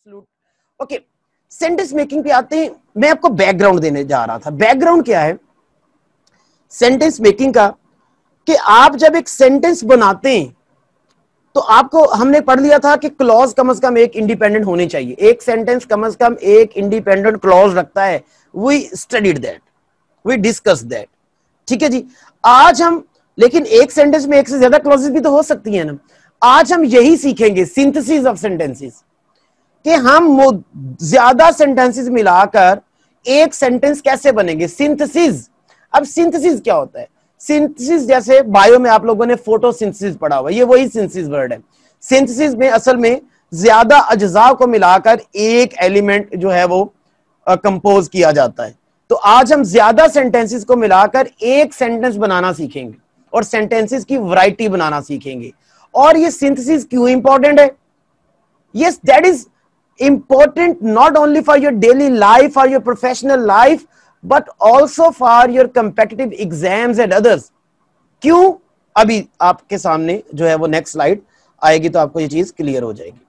Absolute. Okay, sentence making पे आते हैं। मैं आपको बैकग्राउंड देने जा रहा था। बैकग्राउंड क्या है सेंटेंस मेकिंग का, कि आप जब एक सेंटेंस बनाते हैं तो आपको, हमने पढ़ लिया था कि क्लॉज कम से कम एक इंडिपेंडेंट होनी चाहिए। एक सेंटेंस कम से कम एक इंडिपेंडेंट क्लॉज रखता है। We studied that, we discuss that. ठीक है जी। आज हम, लेकिन एक सेंटेंस में एक से ज्यादा क्लॉजेस भी तो हो सकती है ना। आज हम यही सीखेंगे, सिंथेसिस ऑफ सेंटेंसेस, कि हम ज्यादा सेंटेंसेस मिलाकर एक सेंटेंस कैसे बनेंगे। सिंथेसिस। अब सिंथेसिस क्या होता है? सिंथेसिस जैसे बायो में आप लोगों ने फोटोसिंथेसिस पढ़ा हुआ, ये वही सिंथेसिस वर्ड है। सिंथेसिस में असल में ज्यादा अज्जा को मिलाकर एक एलिमेंट जो है वो कंपोज किया जाता है। तो आज हम ज्यादा सेंटेंसेस को मिलाकर एक सेंटेंस बनाना सीखेंगे और सेंटेंसेस की वैरायटी बनाना सीखेंगे। और ये सिंथेसिस क्यों इंपॉर्टेंट है? Yes, that is important not only for your daily life or your professional life but also for your competitive exams and others। क्यों? अभी आपके सामने जो है वो नेक्स्ट स्लाइड आएगी तो आपको ये चीज क्लियर हो जाएगी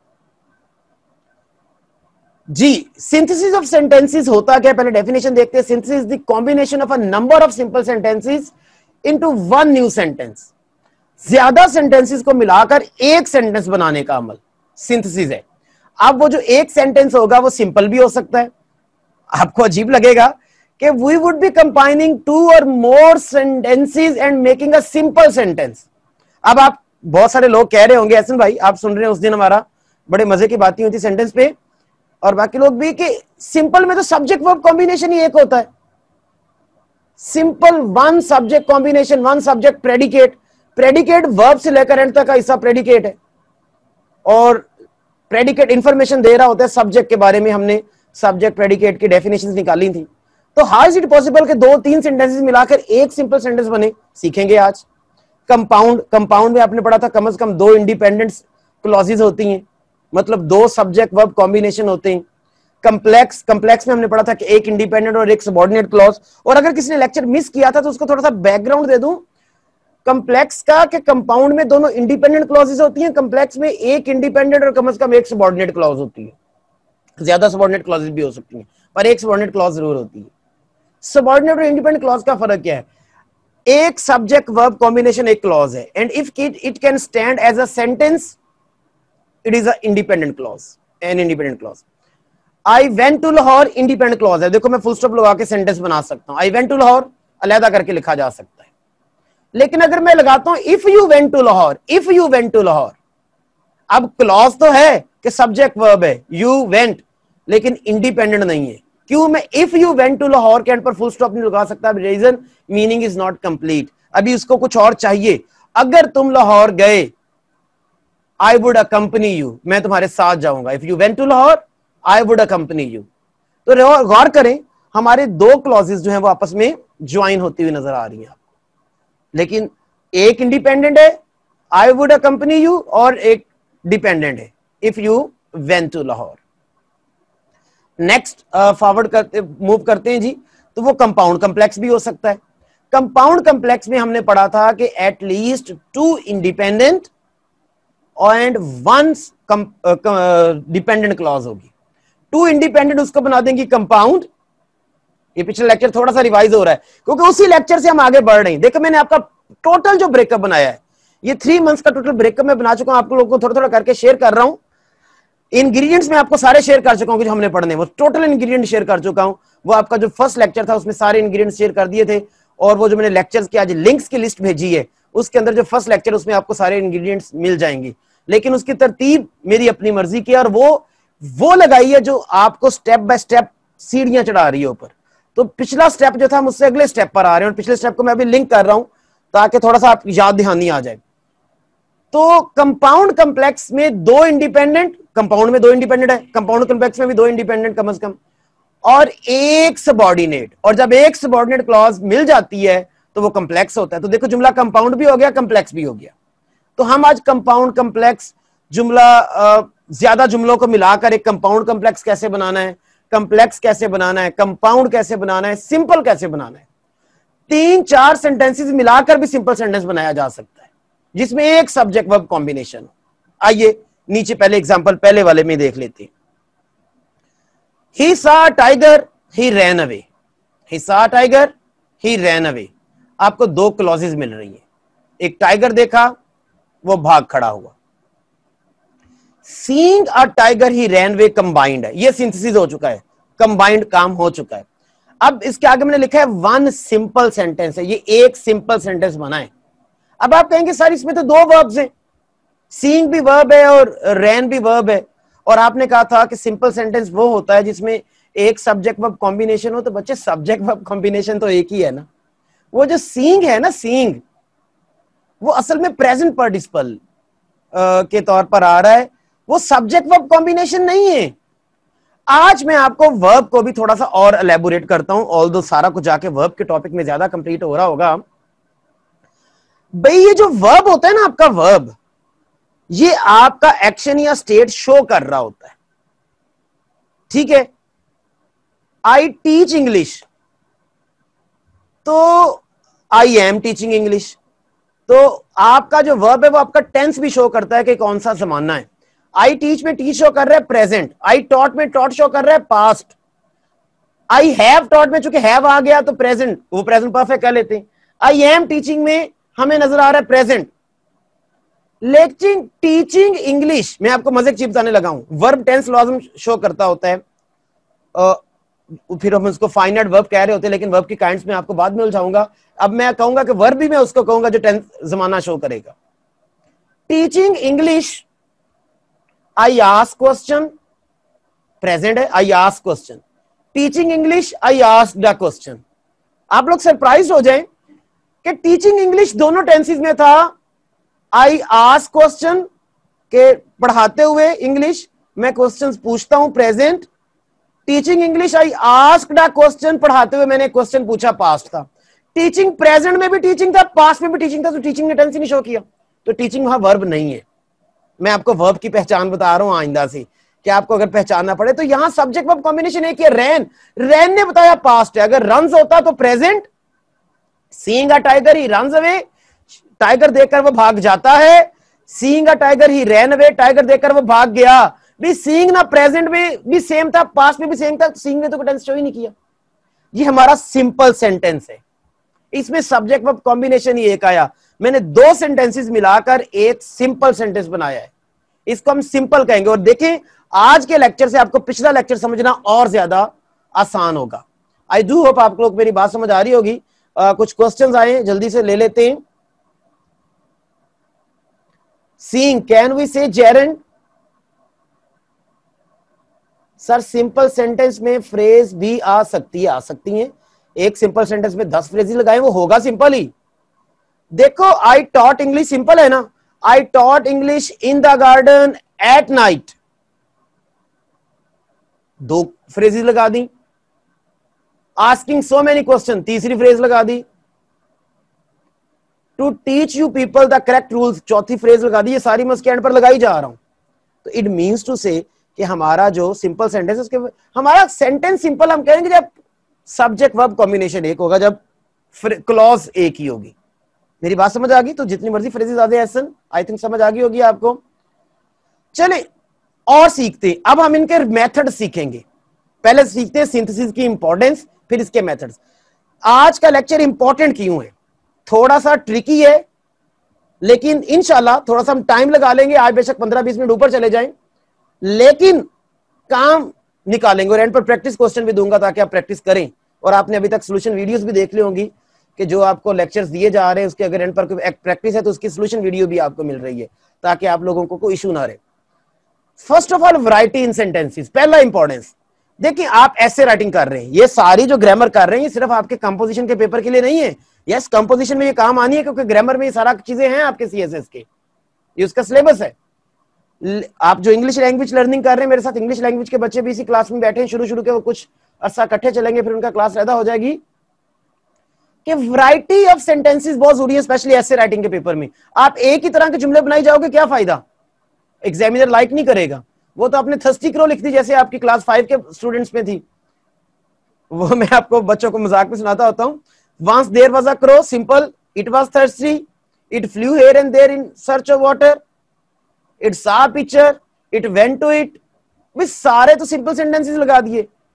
जी। सिंथेसिस ऑफ सेंटेंसेस होता क्या है, पहले डेफिनेशन देखते हैं। Synthesis is the combination of a number of simple sentences into one new sentence. ज्यादा सेंटेंसेस को मिलाकर एक सेंटेंस बनाने का अमल सिंथेसिस है। अब वो जो एक सेंटेंस होगा वो सिंपल भी हो सकता है। आपको अजीब लगेगा कि we would be combining two और more sentences and making a simple sentence. अब आप, बहुत सारे लोग कह रहे होंगे एहसन भाई आप सुन रहे हैं, उस दिन हमारा बड़े मजे की बातें हुई थी सेंटेंस पे और बाकी लोग भी, कि सिंपल में तो सब्जेक्ट वर्ब कॉम्बिनेशन ही एक होता है। Simple one subject combination, one subject predicate. Predicate verb से लेकर एंड तक का हिस्सा प्रेडिकेट है और प्रेडिकेट इंफॉर्मेशन दे रहा होता है सब्जेक्ट के बारे में। हमने सब्जेक्ट प्रेडिकेट की डेफिनेशंस निकाली थी। तो हाउ इज इट पॉसिबल कि दो तीन सेंटेंसेस मिलाकर एक सिंपल सेंटेंस बने, सीखेंगे आज। कंपाउंड, कंपाउंड में आपने पढ़ा था कम से कम दो इंडिपेंडेंट क्लॉजेस होती हैं, मतलब दो सब्जेक्ट वर्ब कॉम्बिनेशन होते हैं। कंप्लेक्स, कंप्लेक्स में हमने पढ़ा था कि एक इंडिपेंडेंट और एक सबऑर्डिनेट क्लॉज। और अगर किसी ने लेक्चर मिस किया था तो उसको थोड़ा सा बैकग्राउंड दे दूं कंप्लेक्स का, कि कंपाउंड में दोनों इंडिपेंडेंट क्लॉजेस होती हैं, कंप्लेक्स में एक इंडिपेंडेंट और कम से कम एक सबऑर्डिनेट क्लॉज होती है। ज्यादा सबऑर्डिनेट क्लॉजेस भी हो सकती हैं पर एक सबऑर्डिनेट क्लॉज जरूर होती है। सबऑर्डिनेट और इंडिपेंडेंट क्लॉज का फर्क क्या है? एक सब्जेक्ट वर्ब कॉम्बिनेशन एक क्लॉज है and if it can stand as a sentence it is a independent clause, an independent clause. I went to Lahore independent clause है। देखो मैं फुल स्टॉप लगा के सेंटेंस बना सकता हूं। आई वेंट टू लाहौर अलहदा करके लिखा जा सकता है। लेकिन अगर मैं लगाता हूं if you went to Lahore, if you went to Lahore, अब क्लॉज तो है कि सब्जेक्ट वर्ब है यू वेंट, लेकिन इंडिपेंडेंट नहीं है। क्यों? मैं if you went to Lahore के एंड पर फुल स्टॉप नहीं लगा सकता। Reason, meaning is not complete. अभी उसको कुछ और चाहिए। अगर तुम लाहौर गए, आई वुड अकंपनी यू, मैं तुम्हारे साथ जाऊंगा। If you went to Lahore I would accompany you. तो गौर करें, हमारे दो क्लॉजेस जो हैं वो आपस में ज्वाइन होती हुई नजर आ रही हैं, लेकिन एक इंडिपेंडेंट है आई वुड अकंपनी यू और एक डिपेंडेंट है if you went to Lahore. Next forward करते, मूव करते हैं जी। तो वो कंपाउंड कम्प्लेक्स भी हो सकता है। कंपाउंड कम्प्लेक्स में हमने पढ़ा था कि at least two independent and one dependent clause होगी। टू इंडिपेंडेंट उसको बना देंगे कंपाउंड। ये पिछले लेक्चर थोड़ा सा रिवाइज हो रहा है क्योंकि उसी लेक्चर से हम आगे बढ़ रहे हैं। देखो मैंने आपका टोटल जो ब्रेकअप बनाया है, ये 3 मंथ्स का टोटल ब्रेकअप मैं बना चुका हूं। आप लोगों को थोड़ा थोड़ा करके शेयर कर रहा हूं। इंग्रेडिएंट्स में आपको सारे शेयर कर चुका हूं कि जो हमने पढ़ने, वो टोटल इंग्रेडिएंट शेयर कर चुका हूं। वो आपका जो फर्स्ट लेक्चर था उसमें सारे इंग्रेडिएंट शेयर कर दिए थे और वो जो मैंने लेक्चर्स की आज लिंक्स की लिस्ट भेजी है उसके अंदर जो फर्स्ट लेक्चर उसमें आपको सारे इंग्रेडिएंट्स मिल जाएंगे। लेकिन उसकी तरतीब मेरी अपनी मर्जी की और वो लगाई है जो आपको स्टेप बाय स्टेप सीढ़ियां चढ़ा रही है ऊपर। तो पिछला स्टेप जो था मुझसे अगले स्टेप पर आ रहे हैं और पिछले स्टेप को मैं अभी लिंक कर रहा हूं ताकि थोड़ा सा आप याद दहानी आ जाए। तो कंपाउंड कम्प्लेक्स में दो इंडिपेंडेंट, कंपाउंड में दो इंडिपेंडेंट है, कंपाउंड कम्प्लेक्स में भी दो इंडिपेंडेंट कम से कम, और एक सबऑर्डिनेट। और जब एक सबऑर्डिनेट क्लॉज मिल जाती है तो वो कम्प्लेक्स होता है। तो देखो जुमला कंपाउंड भी हो गया, कम्प्लेक्स भी हो गया। तो हम आज कंपाउंड कम्प्लेक्स जुमला, ज्यादा जुमलों को मिलाकर एक कंपाउंड कम्प्लेक्स कैसे बनाना है, कंप्लेक्स कैसे बनाना है, कंपाउंड कैसे बनाना है, सिंपल कैसे बनाना है। 3-4 सेंटेंसेस मिलाकर भी सिंपल सेंटेंस बनाया जा सकता है जिसमें एक सब्जेक्ट वर्ब कॉम्बिनेशन हो। आइए नीचे पहले एग्जांपल पहले वाले में देख लेते हैं। ही सा टाइगर ही रैन अवे, ही सा टाइगर ही रैन अवे। आपको दो क्लॉजेज मिल रही है, एक टाइगर देखा वो भाग खड़ा हुआ। Seeing a tiger he ran away combined है, ये सिंथेसिस हो चुका है, कंबाइंड काम हो चुका है। अब इसके आगे मैंने लिखा है वन सिंपल सेंटेंस है, ये एक सिंपल सेंटेंस बना है। अब आप कहेंगे सर इसमें तो दो वर्ब्स हैं, सीइंग भी वर्ब है और रैन भी वर्ब है, और आपने कहा था कि सिंपल सेंटेंस वो होता है जिसमें एक सब्जेक्ट वर्ब कॉम्बिनेशन हो। तो बच्चे सब्जेक्ट वर्ब कॉम्बिनेशन तो एक ही है ना। वो जो सीइंग है ना, सीइंग वो असल में प्रेजेंट पार्टिसिपल के तौर पर आ रहा है, वो सब्जेक्ट वर्ब कॉम्बिनेशन नहीं है। आज मैं आपको वर्ब को भी थोड़ा सा और एलेबोरेट करता हूं, ऑल्दो सारा कुछ जाके वर्ब के टॉपिक में ज्यादा कंप्लीट हो रहा होगा। भाई ये जो वर्ब होता है ना आपका वर्ब, ये आपका एक्शन या स्टेट शो कर रहा होता है, ठीक है। आई टीच इंग्लिश, तो आई एम टीचिंग इंग्लिश, तो आपका जो वर्ब है वो आपका टेंस भी शो करता है कि कौन सा जमाना है। आई टीच में टीच शो कर रहा है प्रेजेंट, आई टॉट में टॉट शो कर रहा है पास्ट, आई हैव टॉट में चूंकि हैव आ गया तो प्रेजेंट, वो प्रेजेंट परफेक्ट कह लेते हैं। आई एम टीचिंग में हमें नजर आ रहा है प्रेजेंट। लेकिन टीचिंग इंग्लिश में आपको मजे की चीज बताने लगा हूं, वर्ब टेंस लॉज़म शो करता होता है, फिर हम उसको फाइनाइट वर्ब कह रहे होते हैं, लेकिन वर्ब की काइंड्स में आपको बाद में उलझाऊंगा। अब मैं कहूंगा कि वर्ब भी मैं उसको कहूंगा जो टेंस जमाना शो करेगा। Teaching English, I ask question, present है, I ask question. Teaching English, I ask the question. आप लोग सरप्राइज हो जाएं कि टीचिंग इंग्लिश दोनों टेंसेस में था, आई आस्क क्वेश्चन के पढ़ाते हुए इंग्लिश मैं क्वेश्चंस पूछता हूं present, teaching English I asked a question पढ़ाते हुए मैंने क्वेश्चन पूछा पास्ट था। टीचिंग प्रेजेंट में भी टीचिंग था, पास्ट में भी टीचिंग था, तो टीचिंग ने टेंस नहीं शो किया, तो टीचिंग वहां वर्ब नहीं है। मैं आपको वर्ब की पहचान बता रहा हूं आइंदा से कि आपको अगर पहचानना पड़े तो यहां सब्जेक्ट वर्ब कॉम्बिनेशन एक है, रैन, रैन ने बताया पास्ट है, अगर रन्स होता तो present. Seeing a tiger he runs away, tiger देखकर वो भाग जाता है। Seeing a tiger he ran away, tiger देखकर वो भाग गया। भी सीइंग ना प्रेजेंट में भी सेम था, पास्ट में भी सेम था, सीइंग ने तो टेंस शो ही नहीं किया। ये हमारा सिंपल सेंटेंस है, इसमें सब्जेक्ट वर्ब कॉम्बिनेशन ही एक आया। मैंने दो सेंटेंसेस मिलाकर एक सिंपल सेंटेंस बनाया है, इसको हम सिंपल कहेंगे। और देखें आज के लेक्चर से आपको पिछला लेक्चर समझना और ज्यादा आसान होगा। आई डू होप आप लोग मेरी बात समझ आ रही होगी। कुछ क्वेश्चंस आए, जल्दी से ले लेते हैं। Seeing, can we say gerund? Sir simple sentence में फ्रेज भी आ सकती है, एक सिंपल सेंटेंस में 10 फ्रेज लगाए वो होगा सिंपल ही। देखो आई टॉट इंग्लिश सिंपल है ना, I taught English in the garden at night, 2 phrases लगा दी। आस्किंग सो मेनी क्वेश्चन, तीसरी फ्रेज लगा दी। To teach you people the correct rules, चौथी फ्रेज लगा दी। ये सारी मैं उसके एंड पर लगाई जा रहा हूं। तो इट मीन्स टू से कि हमारा जो सिंपल सेंटेंस है उसके हमारा सेंटेंस सिंपल हम कहेंगे जब सब्जेक्ट वर्ब कॉम्बिनेशन एक होगा, जब क्लॉज एक ही होगी। मेरी बात समझ आ गई? तो जितनी मर्जी फ्रेजेस आ जाए ऐसा आई थिंक समझ आ गई होगी आपको। चले और सीखते हैं, अब हम इनके मेथड सीखेंगे। पहले सीखते हैं सिंथेसिस की इंपॉर्टेंस, फिर इसके मेथड्स। आज का लेक्चर इंपॉर्टेंट क्यों है? थोड़ा सा ट्रिकी है, लेकिन इंशाल्लाह थोड़ा सा हम टाइम लगा लेंगे। आज बेशक 15-20 मिनट ऊपर चले जाएं, लेकिन काम निकालेंगे। और एंड पर प्रैक्टिस क्वेश्चन भी दूंगा ताकि आप प्रैक्टिस करें। और आपने अभी तक सोल्यूशन वीडियोस भी देख ली होंगी कि जो आपको लेक्चर्स दिए जा रहे हैं उसके अगर एंड पर कोई प्रैक्टिस है तो उसकी सोल्यूशन वीडियो भी आपको मिल रही है, ताकि आप लोगों को कोई इशू ना रहे। First of all variety in sentences, पहला इंपॉर्टेंस। देखिए आप ऐसे राइटिंग कर रहे हैं, ये सारी जो ग्रामर कर रहे हैं ये सिर्फ आपके कंपोजिशन के पेपर के लिए नहीं है। यस, कंपोजिशन में ये काम आनी है क्योंकि ग्रामर में ये सारा चीजें हैं आपके सीएसएस के, ये उसका सिलेबस है। आप जो इंग्लिश लैंग्वेज लर्निंग कर रहे हैं, मेरे साथ इंग्लिश लैंग्वेज के बच्चे भी इसी क्लास में बैठे हैं, शुरू के वो कुछ अर्सा इकट्ठे चलेंगे, फिर उनका क्लास पैदा हो जाएगी। कि वैरायटी ऑफ सेंटेंसेस बहुत जरूरी है, स्पेशली ऐसे राइटिंग के पेपर में। आप एक ही तरह के जुमले बनाई जाओगे, क्या फायदा? एग्जामिनर लाइक नहीं करेगा। वो तो आपने थर्स्टी क्रो लिख दी जैसे आपकी क्लास 5 के स्टूडेंट्स में थी। वो मैं आपको बच्चों को मजाक में सुनाता होता हूं। Once there was a crow, simple, it was thirsty, it flew here and there in search of water, it saw a pitcher, it went to it. भी सारे तो सिंपल सेंटेंसेस लगा दिए।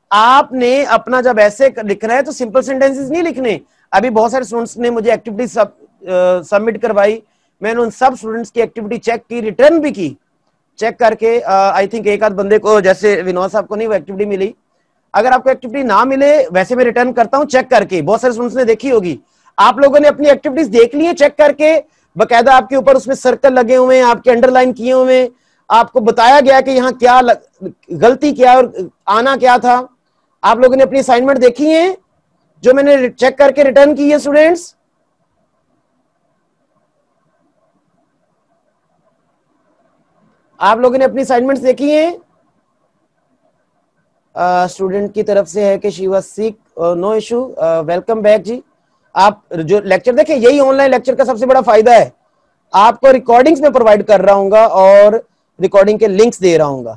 आपने अपना जब ऐसे लिखना है तो सिंपल सेंटेंसेस नहीं लिखने। अभी बहुत सारे स्टूडेंट्स ने मुझे एक्टिविटी सबमिट करवाई, मैंने उन सब स्टूडेंट्स की एक्टिविटी चेक की, रिटर्न भी की। चेक करके आई थिंक एक आध बंदे को, जैसे विनोद साहब को नहीं वो एक्टिविटी मिली। अगर आपको एक्टिविटी ना मिले, वैसे मैं रिटर्न करता हूं चेक करके, बहुत सारे स्टूडेंट्स ने देखी होगी। आप लोगों ने अपनी एक्टिविटीज देख ली है चेक करके, बकायदा आपके ऊपर उसमें सर्कल लगे हुए हैं, आपके अंडरलाइन किए हुए हैं, आपको बताया गया कि यहां क्या गलती क्या और आना क्या था। आप लोगों ने अपनी असाइनमेंट देखी है जो मैंने चेक करके रिटर्न की है स्टूडेंट्स? आप लोगों ने अपनी असाइनमेंट्स देखी हैं? स्टूडेंट की तरफ से है कि she was sick, no issue, welcome back जी। आप जो लेक्चर देखें, यही ऑनलाइन लेक्चर का सबसे बड़ा फायदा है, आपको रिकॉर्डिंग्स में प्रोवाइड कर रहा हूँ और रिकॉर्डिंग के लिंक्स दे रहा हूँ।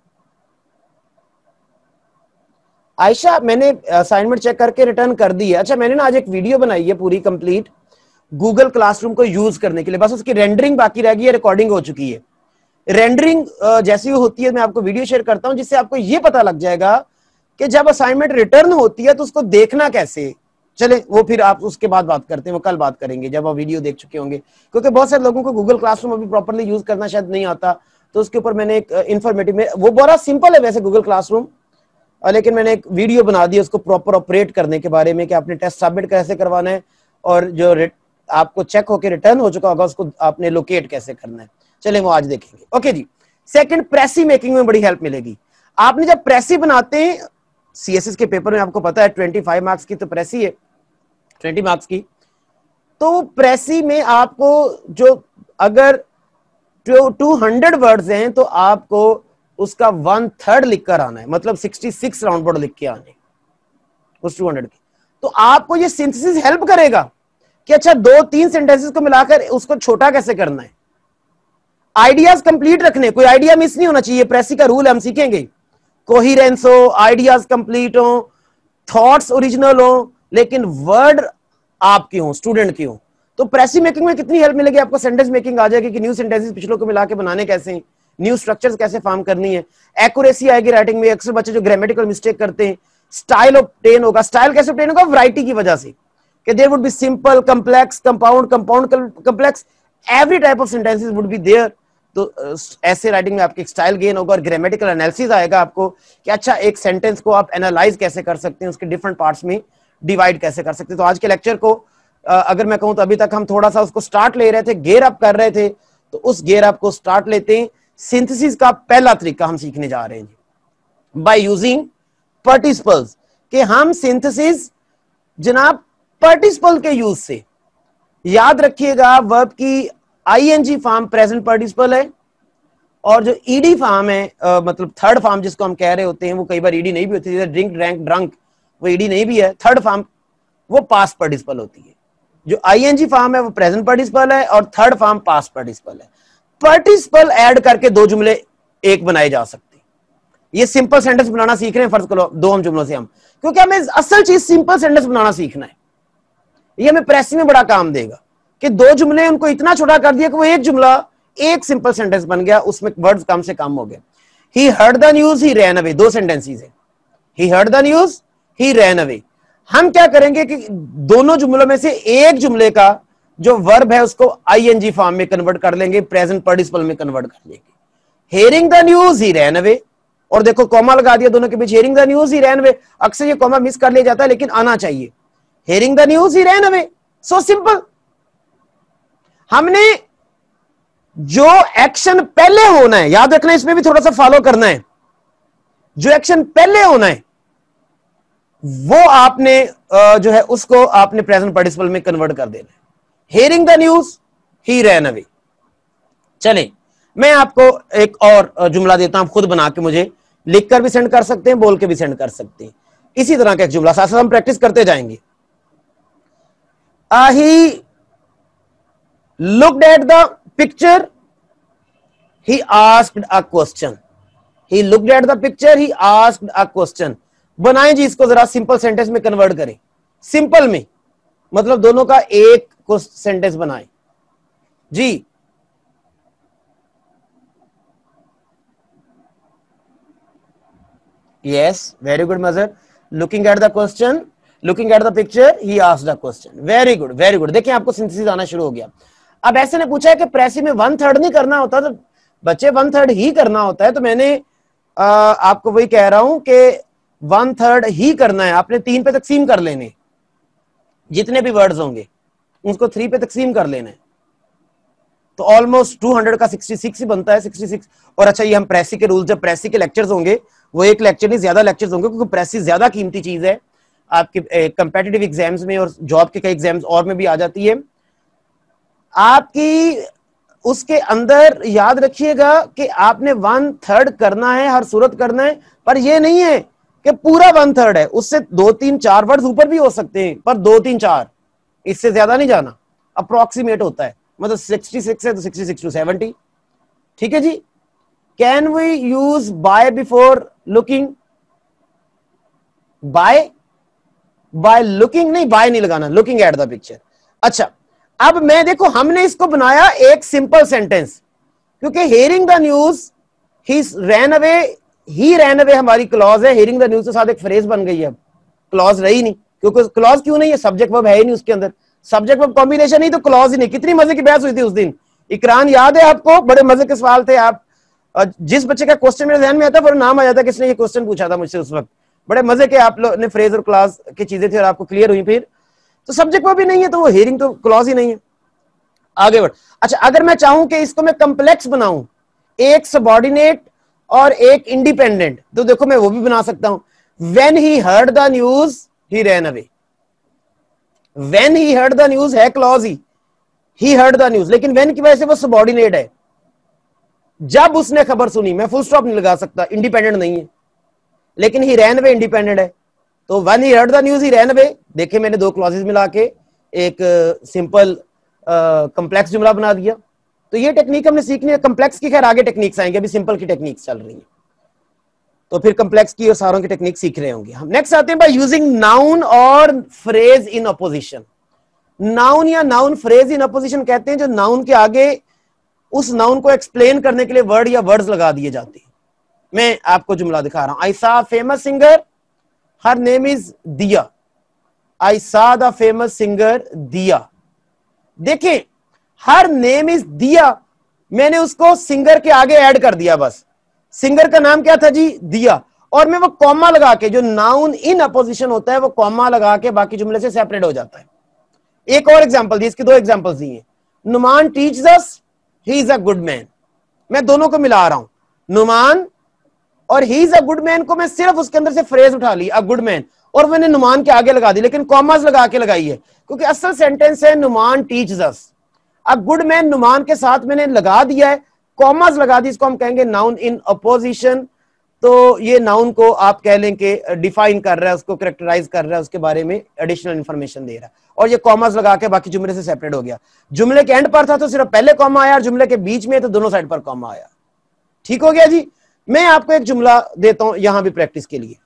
आयशा, मैंने असाइनमेंट चेक करके रिटर्न कर दी है। अच्छा, मैंने ना आज एक वीडियो बनाई है पूरी कंप्लीट गूगल क्लासरूम को यूज करने के लिए, बस उसकी रेंडरिंग बाकी रह गई है, रिकॉर्डिंग हो चुकी है। रेंडरिंग जैसी होती है मैं आपको वीडियो शेयर करता हूं, जिससे आपको यह पता लग जाएगा कि जब असाइनमेंट रिटर्न होती है तो उसको देखना कैसे। चले वो फिर आप उसके बाद बात करते हैं, वो कल बात करेंगे जब आप वीडियो देख चुके होंगे, क्योंकि बहुत सारे लोगों को गूगल क्लासरूम अभी प्रॉपर्ली यूज करना शायद नहीं आता। तो उसके ऊपर मैंने एक इन्फॉर्मेटिव में, वो बड़ा सिंपल है वैसे गूगल क्लासरूम, लेकिन मैंने एक वीडियो बना दी उसको प्रॉपर ऑपरेट करने के बारे में कि आपने टेस्ट सबमिट कैसे करवाना है और जो आपको चेक होकर रिटर्न हो चुका होगा उसको आपने लोकेट कैसे करना है। चले वो आज देखेंगे। ओके जी। सेकंड, प्रेसी मेकिंग में बड़ी हेल्प मिलेगी। आपने जब प्रेसी बनाते हैं, सीएसएस के पेपर में आपको पता है 25 मार्क्स की तो प्रेसी है, 20 मार्क्स की। तो प्रेसी में आपको जो अगर 200 वर्ड्स हैं तो आपको उसका 1/3 लिखकर आना है, मतलब 66 राउंड वर्ड लिख के आने उस 200 के। तो आपको ये सिंथेसिस हेल्प करेगा कि अच्छा 2-3 सेंटेंसेस को मिलाकर उसको छोटा कैसे करना है। आइडियाज कंप्लीट रखने, कोई आइडिया मिस नहीं होना चाहिए, प्रेसी का रूल हम सीखेंगे। कोहिरेंस हो, आइडियाज कंप्लीट हो, थॉट्स ओरिजिनल हो, लेकिन वर्ड आपके हो, स्टूडेंट के हो। तो प्रेसी मेकिंग में कितनी हेल्प मिलेगी आपको, सेंटेंस मेकिंग आ जाएगी कि न्यू सेंटेंसेस पिछलों को मिला के बनाने कैसे, न्यू स्ट्रक्चर्स कैसे फॉर्म करनी है, एक्यूरेसी आएगी राइटिंग में। अक्सर बच्चे जो ग्रामेटिकल मिस्टेक करते हैं, स्टाइल ऑब्टेन होगा। स्टाइल कैसे ऑब्टेन होगा? वैरायटी की वजह से, कि there would be simple, complex, compound, compound complex, every type of sentences would be there. तो ऐसे राइटिंग में आपके स्टाइल गेन होगा और ग्रामेटिकल एनालिसिस आएगा आपको कि अच्छा एक सेंटेंस को आप एनालाइज कैसे कर सकते हैं, उसके डिफरेंट पार्ट्स में डिवाइड कैसे कर सकते हैं। तो आज के लेक्चर को अगर मैं कहूं तो अभी तक हम थोड़ा सा उसको स्टार्ट ले रहे थे, गेयर अप कर रहे थे, तो उस गेयर अप को स्टार्ट लेते हैं। सिंथेसिस का पहला तरीका हम सीखने जा रहे हैं बाय यूजिंग पार्टिसिपल्स, कि हम सिंथेसिस जनाब पार्टिसिपल के यूज से। याद रखिएगा वर्ब की आईएनजी फॉर्म प्रेजेंट पार्टिसिपल है, और जो ईडी फॉर्म है मतलब थर्ड फॉर्म जिसको हम कह रहे होते हैं, वो कई बार ईडी नहीं भी होती है, ड्रिंक, ड्रैंक, ड्रंक, वो ईडी नहीं भी है। थर्ड फॉर्म वो पास्ट पार्टिसिपल होती है। जो आईएनजी फॉर्म है वो प्रेजेंट पार्टिसिपल है और थर्ड फॉर्म पास्ट पार्टिसिपल है। पार्टिसिपल ऐड करके दो जुमले एक बनाए जा सकते हैं। ये सिंपल सेंटेंस बनाना सीख रहे हैं, फर्ज करो दो हम जुमलों से हम, क्योंकि हमें असल चीज सिंपल सेंटेंस बनाना सीखना है। ये हमें प्रेस में बड़ा काम देगा कि दो जुमले उनको इतना छोटा कर दिया कि वो एक जुमला एक सिंपल सेंटेंस बन गया, उसमें वर्ड्स कम से कम हो गए। He heard the news, he ran away, दो सेंटेंसेस है। He heard the news, he ran away. हम क्या करेंगे कि दोनों जुमलों में से एक जुमले का जो वर्ब है उसको आईएनजी फॉर्म में कन्वर्ट कर लेंगे, प्रेजेंट पार्टिसिपल में कन्वर्ट कर लेंगे। Hearing the news, he ran away, और देखो कॉमा लगा दिया दोनों के बीच, hearing the news, he ran away. अक्सर ये कॉमा मिस कर लिया जाता है लेकिन आना चाहिए। Hearing the news, he ran away, so simple. हमने जो एक्शन पहले होना है, याद रखना, इसमें भी थोड़ा सा फॉलो करना है। जो एक्शन पहले होना है वो आपने जो है उसको आपने प्रेजेंट पार्टिसिपल में कन्वर्ट कर देना है। Hearing the news, he ran away. चले मैं आपको एक और जुमला देता हूं, खुद बना के मुझे लिखकर भी सेंड कर सकते हैं, बोल के भी सेंड कर सकते हैं। इसी तरह का एक जुमला साथ साथ हम प्रैक्टिस करते जाएंगे। ही looked at the picture, he asked a question. He looked at the picture, he asked a question. बनाएं जी इसको, जरा सिंपल सेंटेंस में कन्वर्ट करें। सिंपल में मतलब दोनों का एक को सेंटेंस बनाएं जी। Yes, very good, Mazhar. Looking at the question, looking at the picture, he asked the question. Very good, very good. देखिए आपको सिंथेसिस आना शुरू हो गया. अब ऐसे ने पूछा है कि प्रेसी में 1/3 नहीं करना होता, तो बच्चे 1/3 ही करना होता है. तो मैंने आपको वही कह रहा हूं कि 1/3 ही करना है. आपने 3 पे तकसीम कर लेने, जितने भी वर्ड्स होंगे उसको 3 पे तकसीम कर लेना है. तो ऑलमोस्ट 200 का 66 ही बनता है, 66. और अच्छा, ये हम प्रेसी के रूल, जब प्रेसी के लेक्चर्स होंगे, वो एक लेक्चर नहीं ज्यादा लेक्चर्स होंगे, क्योंकि प्रेसी ज्यादा कीमती चीज है आपके कंपेटिटिव एग्जाम्स में और जॉब के कई एग्जाम्स और में भी आ जाती है आपकी. उसके अंदर याद रखिएगा कि आपने 1/3 करना है, हर सूरत करना है, पर यह नहीं है कि पूरा 1/3 है. उससे 2, 3, 4 वर्ड्स ऊपर भी हो सकते हैं, पर 2, 3, 4 इससे ज्यादा नहीं जाना. अप्रोक्सीमेट होता है, मतलब 66 है तो 66 to 70. ठीक है जी. Can we use by before looking? By looking नहीं, बाय नहीं लगाना, लुकिंग एट द पिक्चर. अच्छा, अब मैं देखो, हमने इसको बनाया एक सिंपल सेंटेंस, क्योंकि hearing the news he ran away हमारी क्लॉज है. हेयरिंग द न्यूज के साथ एक फ्रेज बन गई है, क्लॉज रही नहीं. क्योंकि क्लॉज क्यों नहीं है? सब्जेक्ट वर्ब है ही नहीं उसके अंदर. सब्जेक्ट वर्ब कॉम्बिनेशन ही तो क्लॉज ही नहीं. कितनी मजे की बहस हुई थी उस दिन. इकरान याद है आपको? बड़े मजे के सवाल थे. आप जिस बच्चे का क्वेश्चन मेरे ध्यान में आता है, फिर नाम आ जाता है किसने ये क्वेश्चन पूछा था मुझसे उस वक्त. बड़े मजे के आप लोग ने फ्रेज और क्लॉज की चीजें थी और आपको क्लियर हुई. फिर तो सब्जेक्ट वर्ब भी नहीं है, तो वो हेयरिंग तो क्लॉज ही नहीं है. आगे बढ़. अच्छा, अगर मैं चाहूं कि इसको मैं कम्प्लेक्स बनाऊं, एक सबऑर्डिनेट और एक इंडिपेंडेंट, तो देखो मैं वो भी बना सकता हूं. When he heard the news he ran away. When he heard the news है clause he heard the news, लेकिन व्हेन की वजह से वो सबऑर्डिनेट है. जब उसने खबर सुनी, मैं फुल स्टॉप नहीं लगा सकता, इंडिपेंडेंट नहीं है. लेकिन ही रैन अवे इंडिपेंडेंट है. तो when he heard the news he ran away. देखिए मैंने 2 क्लॉजेस मिला के एक सिंपल कम्प्लेक्स जुमला बना दिया. तो ये टेक्निक हमने सीखनी है. कम्प्लेक्स की खैर आगे टेक्निक्स आएंगे, अभी सिंपल की टेक्निक्स चल रही है, तो फिर कम्प्लेक्स की और सारों की टेक्निक सीख रहे होंगे हम. नेक्स्ट आते हैं बाय यूजिंग नाउन और फ्रेज इन अपोजिशन. नाउन या नाउन फ्रेज इन अपोजिशन कहते हैं जो नाउन के आगे उस नाउन को एक्सप्लेन करने के लिए वर्ड या वर्ड्स लगा दिए जाते हैं. मैं आपको जुमला दिखा रहा हूं. I saw famous singer, her name is Diya. I saw the famous singer दिया. देखिए, हर नेम इज दिया, मैंने उसको सिंगर के आगे ऐड कर दिया. बस सिंगर का नाम क्या था जी? दिया. और मैं वो कॉमा लगा के, जो नाउन इन अपोजिशन होता है, वो कॉमा लगा के बाकी जुमले से सेपरेट हो जाता है. एक और एग्जांपल दी, इसकी 2 एग्जांपल्स दी हैं. Numan teaches us, he is a good man. मैं दोनों को मिला रहा हूं, नुमान और he is a good man को मैं सिर्फ उसके अंदर से फ्रेज उठा ली, अ गुड मैन, और मैंने नुमान के आगे लगा दी, लेकिन कॉमास लगा के लगाई है, क्योंकि असल सेंटेंस है नुमान टीचेस अस. अब गुड मैन नुमान के साथ मैंने लगा दिया है, कॉमास लगा दी, इसको हम कहेंगे नाउन इन अपोजिशन. तो ये नाउन को आप कह लें कि डिफाइन कर रहा है, उसको कैरेक्टराइज कर रहा है, उसके बारे में एडिशनल इंफॉर्मेशन दे रहा है. और ये कॉमास लगा के बाकी जुमले से सेपरेट हो गया. जुमले के एंड पर था तो सिर्फ पहले कॉमा आया, और जुमले के बीच में तो दोनों साइड पर कॉमा आया. ठीक हो गया जी. मैं आपको एक जुमला देता हूं यहां भी प्रैक्टिस के लिए.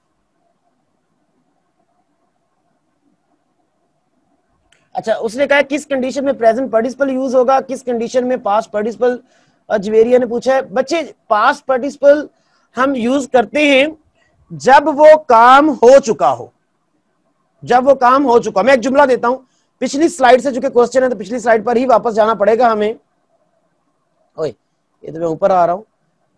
अच्छा, उसने कहा किस कंडीशन में प्रेजेंट पार्टिसिपल यूज होगा, किस कंडीशन में पास्ट पार्टिसिपल. जवेरिया ने पूछा है. बच्चे, पास्ट पार्टिसिपल हम यूज करते हैं जब वो काम हो चुका हो. जब वो काम हो चुका. मैं एक जुमला देता हूं पिछली स्लाइड से, चूंकि क्वेश्चन है तो पिछली स्लाइड पर ही वापस जाना पड़ेगा हमें. ओए, ये तो मैं ऊपर आ रहा हूं.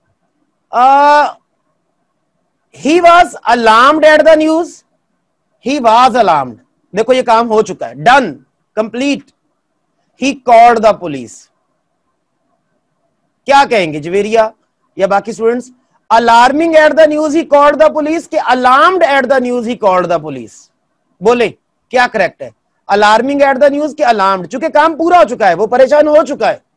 He was alarmed at the news. He was alarmed. देखो ये काम हो चुका है, done, complete. He called the police. क्या कहेंगे जवेरिया या बाकी students? Alarming at the news he called the police, कि alarmed at the news he called the police? बोले क्या करेक्ट है? अलार्मिंग एट द न्यूज कि अलार्म्ड? चूंकि काम पूरा हो चुका है, वो परेशान हो चुका है,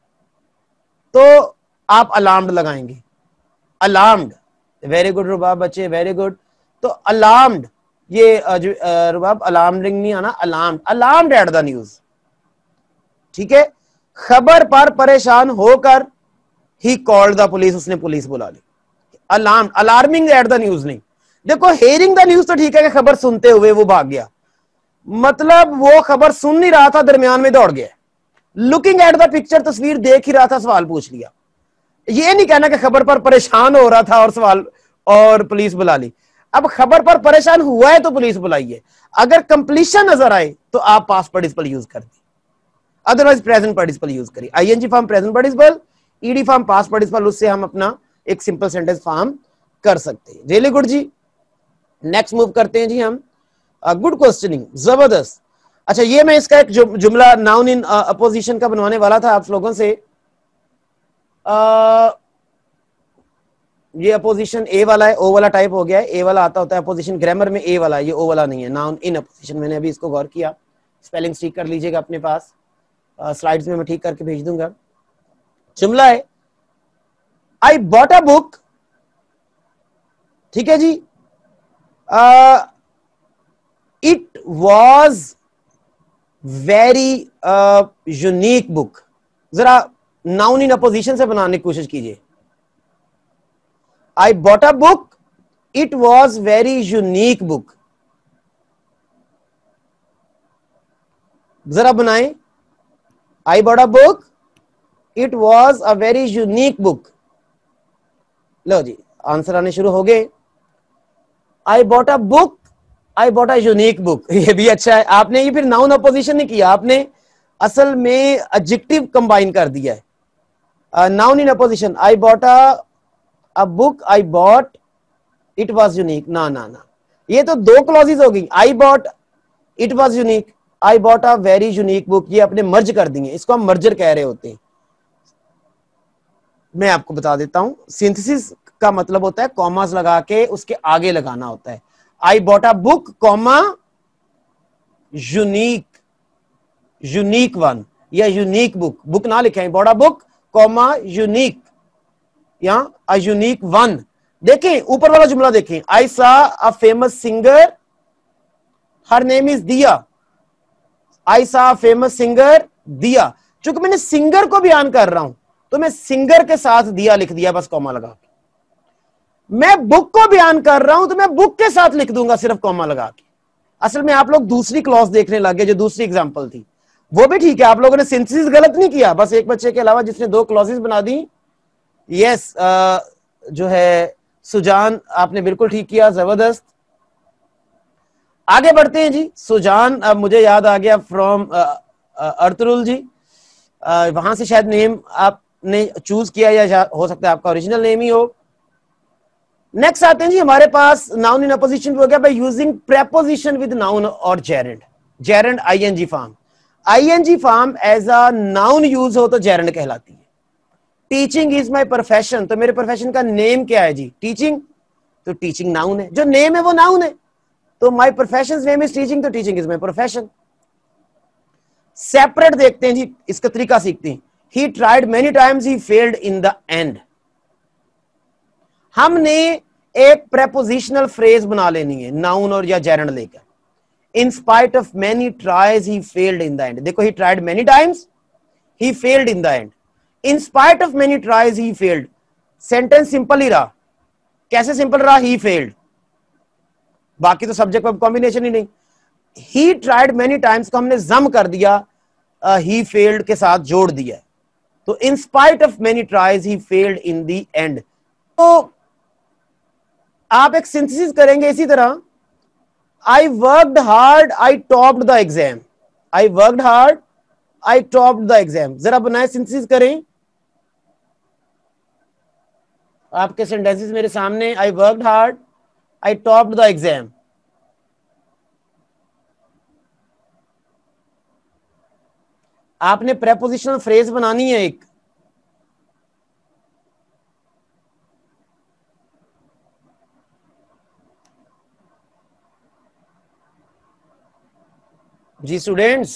तो आप अलार्म्ड लगाएंगे. अलार्म्ड. वेरी गुड रुबाब बच्चे, वेरी गुड. तो अलार्म्ड, ये रुबाब अलार्मिंग नहीं आना, alarmed. Alarmed at the news. ठीक है. खबर पर परेशान होकर ही कॉल्ड द पुलिस, उसने पुलिस बुला ली. Alarmed, alarming at the news नहीं. देखो हेयरिंग द न्यूज तो ठीक है कि खबर सुनते हुए वो भाग गया, मतलब वो खबर सुन नहीं रहा था, दरमियान में दौड़ गया. लुकिंग एट द पिक्चर, तस्वीर देख ही रहा था, सवाल पूछ लिया. ये नहीं कहना कि खबर पर परेशान हो रहा था और सवाल और पुलिस बुला ली। अब खबर पर परेशान हुआ है तो पुलिस बुलाइए। अगर कंप्लीशन नजर आए तो आप पास्ट पार्टिसिपल यूज कर दी, अदरवाइज प्रेजेंट पार्टिसिपल यूज करिए। ING form present participle, ED form past participle, उससे हम अपना एक सिंपल सेंटेंस फॉर्म कर सकते हैं। रियली गुड जी। नेक्स्ट मूव करते हैं जी हम। गुड क्वेश्चनिंग, जबरदस्त। अच्छा, ये मैं इसका एक जुमला नाउन इन अपोजिशन का बनवाने वाला था आप लोगों से। ये अपोजिशन ए वाला है, ओ वाला टाइप हो गया है। ए वाला आता होता है अपोजिशन ग्रामर में, ए वाला, ये ओ वाला नहीं है। नाउन इन अपोजिशन, मैंने अभी इसको गौर किया। स्पेलिंग ठीक कर लीजिएगा अपने पास, स्लाइड्स में मैं ठीक करके भेज दूंगा। जुमला है आई बॉट अ बुक, ठीक है जी, it was very unique book. जरा नाउन इन अपोजिशन से बनाने की कोशिश कीजिए। I bought a book, it was very unique book। जरा बनाएं, I bought a book, it was a very unique book। लो जी, आंसर आने शुरू हो गए। I bought a book, I bought a unique book। ये भी अच्छा है। आपने ये फिर नाउन अपोजिशन नहीं किया, आपने असल में एडजेक्टिव कंबाइन कर दिया है। Noun in apposition, I bought a book, I bought, it was unique। ना ना ना, ये तो दो क्लॉजेज हो गई। I bought, it was unique, I bought a very unique book। ये अपने मर्ज कर दिए, इसको हम मर्जर कह रहे होते हैं। मैं आपको बता देता हूं, सिंथेसिस का मतलब होता है कॉमास लगा के उसके आगे लगाना होता है। I bought a book, comma unique, unique one या यूनिक बुक। बुक ना लिखे, I bought a book, comma unique, यहां अ यूनिक वन। देखें ऊपर वाला जुमला देखें, I saw a famous singer, her name is Diya. I saw a famous singer दिया। चूंकि मैंने सिंगर को बयान कर रहा हूं तो मैं सिंगर के साथ दिया लिख दिया, बस कॉमा लगा के। मैं बुक को बयान कर रहा हूं तो मैं बुक के साथ लिख दूंगा सिर्फ कॉमा लगा के। असल में आप लोग दूसरी क्लॉज देखने लगे, जो दूसरी एग्जांपल थी वो भी ठीक है, आप लोगों ने सिंथेसिस गलत नहीं किया। बस एक बच्चे के अलावा जिसने दो क्लॉजेस बना दी, यस, जो है सुजान, आपने बिल्कुल ठीक किया, जबरदस्त। आगे बढ़ते हैं जी। सुजान, मुझे याद आ गया फ्रॉम अर्तुरुल जी, वहां से शायद नेम आपने चूज किया या हो सकता है आपका ओरिजिनल नेम ही हो। नेक्स्ट आते हैं जी हमारे पास नाउन इन अपोजिशन हो गया by using preposition with noun और gerund. Gerund ING form, ING form as a noun use हो तो जेरेंड कहलाती है। टीचिंग इज माई प्रोफेशन, तो मेरे प्रोफेशन का नेम क्या है जी? टीचिंग। तो टीचिंग नाउन है, जो नेम है वो नाउन है। तो my profession name is teaching, तो teaching is my profession. Separate देखते हैं जी, इसका तरीका सीखते हैं। He tried many times, he failed in the end. हमने एक प्रेपोजिशनल फ्रेज बना लेनी है नाउन और या जेरेंड लेकर। In spite of many tries, he failed in the end. देखो, he tried many times, he failed in the end. In spite of many tries, he failed। Sentence simple ही रहा। कैसे सिंपल रहा? He failed। बाकी तो subject verb combination ही नहीं। He tried many times को हमने जम कर दिया, he failed के साथ जोड़ दिया। तो in spite of many tries, he failed in the end। तो आप एक सिंथेसिस करेंगे इसी तरह। I worked hard, I topped the exam। I worked hard, I topped the exam। जरा बनाए, सिंथेसिस करें। आपके सेंटेंसेस मेरे सामने। I worked hard, I topped the exam. आपने प्रेपोजिशनल फ्रेज बनानी है एक। जी students,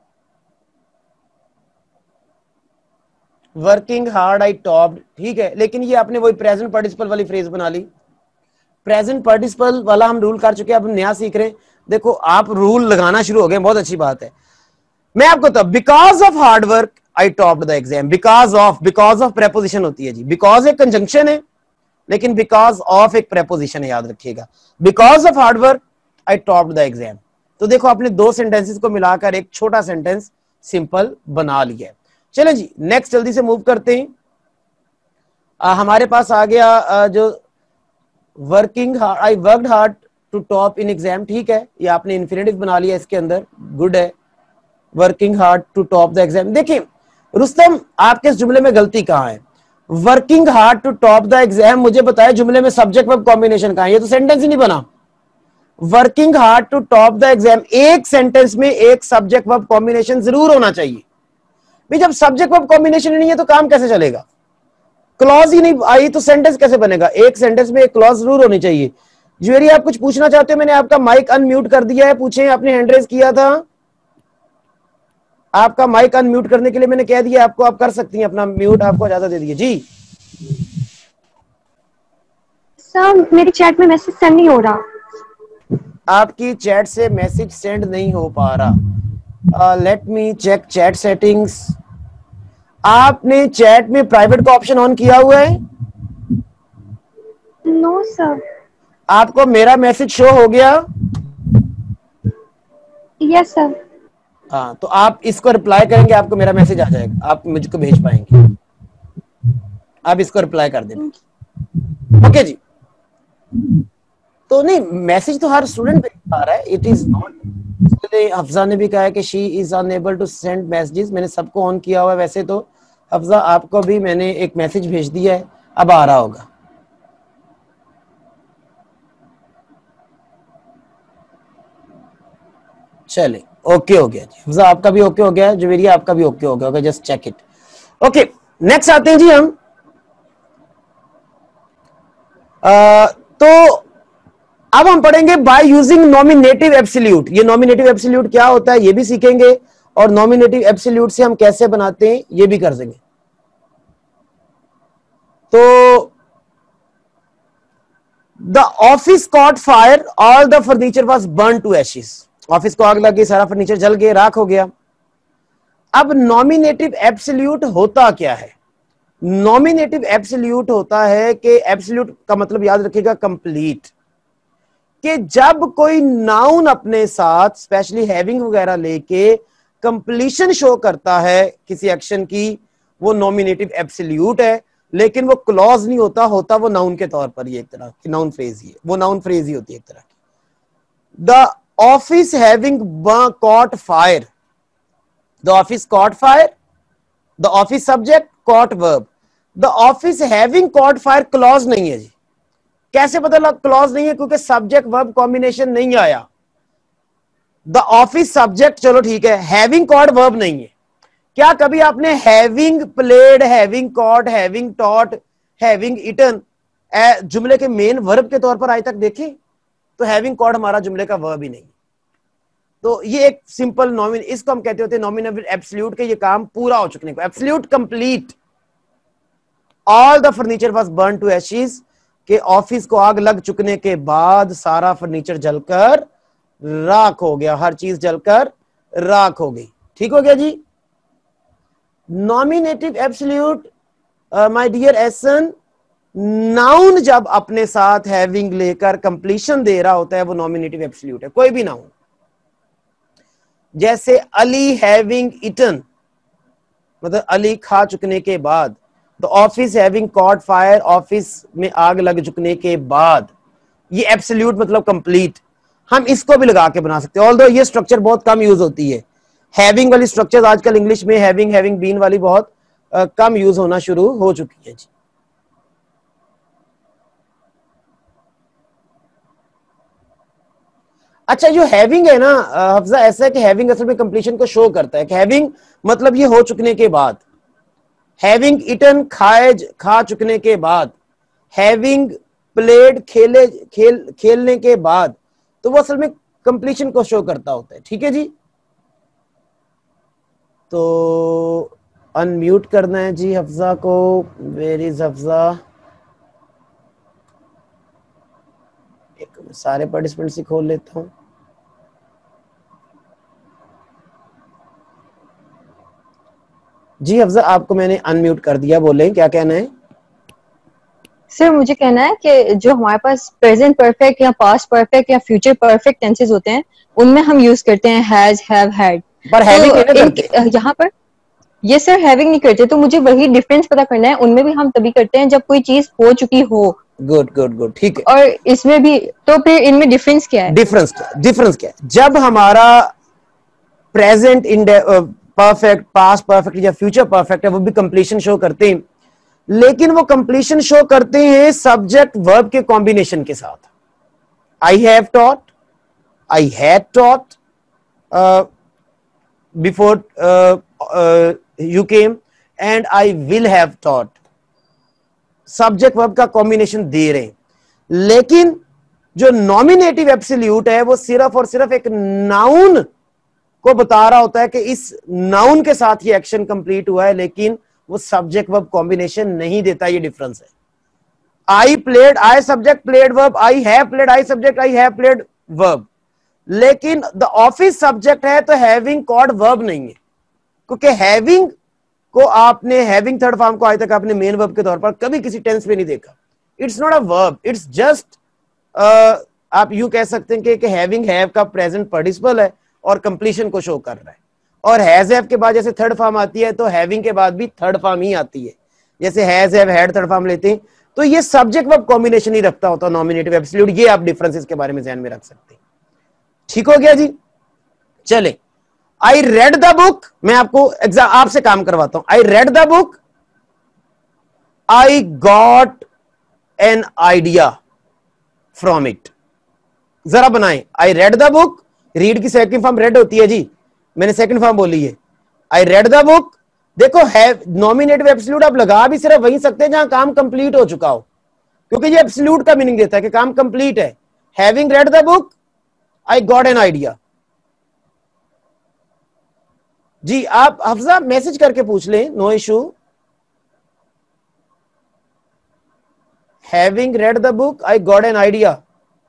working hard, I topped, ठीक है, लेकिन ये आपने वही प्रेजेंट पार्टिसिपल वाली फ्रेज बना ली। प्रेजेंट पार्टिसिपल वाला हम रूल कर चुके हैं, अब नया सीख रहे हैं। देखो, आप रूल लगाना शुरू हो गए, बहुत अच्छी बात है। मैं आपको तब, because of hard work I topped the exam. Because of preposition होती है जी। बिकॉज एक कंजंक्शन है, लेकिन बिकॉज ऑफ एक प्रेपोजिशन है, याद रखिएगा। Because of hard work I topped the exam. तो देखो, आपने दो सेंटेंसेस को मिलाकर एक छोटा सेंटेंस सिंपल बना लिया है। चलें जी, नेक्स्ट जल्दी से मूव करते हैं। हमारे पास आ गया जो working hard, I worked hard to top in exam, ठीक है, ये आपने इन्फिनेटिव बना लिया इसके अंदर, गुड है, working hard to top the exam. देखिए रुस्तम, आपके इस जुमले में गलती कहां है? Working hard to top the exam, मुझे बताया जुमले में सब्जेक्ट वर्ब कॉम्बिनेशन कहां है? ये तो सेंटेंस ही नहीं बना। Working hard to top the exam, एक सेंटेंस में एक सब्जेक्ट वर्ब कॉम्बिनेशन जरूर होना चाहिए भाई। जब सब्जेक्ट वर्ब कॉम्बिनेशन नहीं है तो काम कैसे चलेगा? क्लॉज ही नहीं आई तो सेंटेंस कैसे बनेगा? एक सेंटेंस में एक क्लॉज जरूर होनी चाहिए। ज्वेरी, आप कुछ पूछना चाहते हो? मैंने आपका माइक अनम्यूट कर दिया है, पूछे, आपने हैंड रेज किया था, आपका माइक अनम्यूट करने के लिए मैंने कह दिया आपको, आप कर सकती हैं अपना म्यूट, आपको इजाजत दे दी जी। सर मेरी चैट में मैसेज सेंड नहीं हो रहा। आपकी चैट से मैसेज सेंड नहीं हो पा रहा। Let me check chat settings. आपने चैट में प्राइवेट का ऑप्शन ऑन किया हुआ है? No sir. आपको मेरा मैसेज शो हो गया? Yes sir. हाँ, तो आप इसको रिप्लाई करेंगे, आपको मेरा मैसेज आ जाएगा, आप मुझको भेज पाएंगे, आप इसको रिप्लाई कर देना। ओके जी। तो नहीं, मैसेज तो हर स्टूडेंट पे आ रहा है, इट इज नॉट। हफ्जा ने भी कहा है कि she is unable to send messages, मैंने सबको ऑन किया हुआ है। वैसे तो हफ्जा आपको भी मैंने एक मैसेज भेज दिया है, अब आ रहा होगा। चले, ओके हो गया जी, हफ्जा आपका भी ओके हो गया, जवेरिया आपका भी ओके हो गया होगा, just check it. Okay, next आते हैं जी हम। तो अब हम पढ़ेंगे बाय यूजिंग नॉमिनेटिव एब्सोल्यूट। ये नॉमिनेटिव एब्सोल्यूट क्या होता है ये भी सीखेंगे, और नॉमिनेटिव एब्सोल्यूट से हम कैसे बनाते हैं ये भी कर देंगे। तो the office caught fire, all the furniture was burn to ashes. Office को आग लगी, सारा फर्नीचर जल गया, राख हो गया। अब नॉमिनेटिव एब्सोल्यूट होता क्या है? नॉमिनेटिव एब्सोल्यूट होता है कि एब्सोल्यूट का मतलब याद रखिएगा कंप्लीट, कि जब कोई नाउन अपने साथ स्पेशली हैविंग वगैरह लेके कंप्लीशन शो करता है किसी एक्शन की, वो नॉमिनेटिव एब्सोल्यूट है। लेकिन वो क्लॉज नहीं होता, होता वो नाउन के तौर पर ही, एक तरह की नाउन फ्रेज ही है, वो नाउन फ्रेज ही होती है एक तरह की। The office having caught fire, the office caught fire, the office subject, caught verb. The office having caught fire clause नहीं है जी। कैसे पता लगा क्लॉज नहीं है? क्योंकि सब्जेक्ट वर्ब कॉम्बिनेशन नहीं आया। द ऑफिस सब्जेक्ट चलो ठीक है, हैविंग कॉट वर्ब नहीं है। क्या कभी आपने having played, having caught, having taught, having eaten जुमले के मेन वर्ब के तौर पर आज तक देखे? तो हैविंग कॉट हमारा जुमले का वर्ब ही नहीं। तो ये एक सिंपल नॉमिन, इसको हम कहते होते हैं नॉमिनेटिव एब्सोल्यूट के, ये काम पूरा हो चुकने को, absolute complete. All the furniture was burn to ashes, के ऑफिस को आग लग चुकने के बाद सारा फर्नीचर जलकर राख हो गया, हर चीज जलकर राख हो गई। ठीक हो गया जी। Nominative absolute my dear Ehsan, noun जब अपने साथ हैविंग लेकर कंप्लीशन दे रहा होता है वो नॉमिनेटिव एब्सोल्यूट है। कोई भी नाउन, जैसे अली हैविंग इटन, मतलब अली खा चुकने के बाद। तो office having caught fire, office में आग लग चुकने के बाद, ये एब्सोल्यूट मतलब कंप्लीट। हम इसको भी लगा के बना सकते हैं, ऑल्दो ये स्ट्रक्चर बहुत कम यूज होती है। हैविंग वाली स्ट्रक्चर आजकल इंग्लिश में हैविंग, हैविंग बीन वाली बहुत कम यूज होना शुरू हो चुकी है जी। अच्छा, जो हैविंग है ना हफ्जा, ऐसा है कि हैविंग असल में कंप्लीशन को शो करता है कि हैविंग मतलब ये हो चुकने के बाद, हैविंग इटन खा चुकने के बाद, हैविंग प्लेड खेलने के बाद, तो वो असल में कंप्लीशन को शो करता होता है। ठीक है जी। तो अनम्यूट करना है जी हफ्जा को। Where is Hafza? एक सारे पार्टिसिपेंट से खोल लेता हूं। जी हफ्जा, आपको मैंने अनम्यूट कर दिया, बोलें क्या कहना है? सर मुझे कहना है कि जो हमारे पास प्रेजेंट परफेक्ट या पास्ट परफेक्ट या फ्यूचर परफेक्ट टेंसेस होते हैं उनमें हम यूज करते हैं हैज, हैव, हैड। पर हैविंग नहीं करते यहाँ पर ये सर हैविंग नहीं करते, तो मुझे वही डिफरेंस पता करना है। उनमें भी हम तभी करते हैं जब कोई चीज हो चुकी हो, गुड गुड गुड, ठीक है। और इसमें भी तो फिर इनमें डिफरेंस क्या है? डिफरेंस क्या है? जब हमारा present in perfect, past perfect या फ्यूचर परफेक्ट है, वो भी कंप्लीशन शो करते हैं, लेकिन वो कंप्लीशन शो करते हैं सब्जेक्ट वर्ब के कॉम्बिनेशन के साथ। I have taught, I had taught before you came, and I will have taught. Subject verb का कॉम्बिनेशन दे रहे हैं, लेकिन जो नॉमिनेटिव एब्सोल्यूट है वो सिर्फ और सिर्फ एक नाउन को बता रहा होता है कि इस नाउन के साथ ये एक्शन कंप्लीट हुआ है, लेकिन वो सब्जेक्ट वर्ब कॉम्बिनेशन नहीं देता। ये डिफरेंस है। I played, I subject, played verb, I have played, I subject, I have played verb. लेकिन द ऑफिस सब्जेक्ट है तो हैविंग कॉर्ड वर्ब नहीं है, क्योंकि हैविंग को आपने, हैविंग थर्ड फॉर्म को आज तक आपने मेन वर्ब के तौर पर कभी किसी टेंस में नहीं देखा। It's not a verb, it's just आप यू कह सकते हैं कि हैविंग हैव का प्रेजेंट पार्टिसिपल है और कंप्लीशन को शो कर रहा है। और हैज हैव के बाद जैसे थर्ड फॉर्म आती है तो हैविंग के बाद भी थर्ड फॉर्म ही आती है, जैसे has have had third form लेते हैं, तो ये सब्जेक्ट वर्ब कॉम्बिनेशन ही रखता होता नॉमिनेटिव एब्सोल्यूट। ये आप डिफरेंसेस के बारे में ध्यान में रख सकते हैं। ठीक हो गया जी। चले, आई रेड द बुक, मैं आपको एग्जाम आपसे काम करवाता हूं। I read the book, I got an idea from it. जरा बनाएं, I read the book, read की सेकंड फॉर्म रेड होती है जी, मैंने सेकंड फॉर्म बोली है। आई रेड द बुक, देखो हैव नॉमिनेटिव एब्सोल्यूट आप लगा भी सिर्फ वहीं सकते हैं जहां काम कंप्लीट हो चुका हो, क्योंकि ये एब्सोल्यूट का मीनिंग देता है कि काम कंप्लीट है। Having read the book, I got an idea. जी आप हफ्जा मैसेज करके पूछ लें, no issue. Having read the book, I got an idea.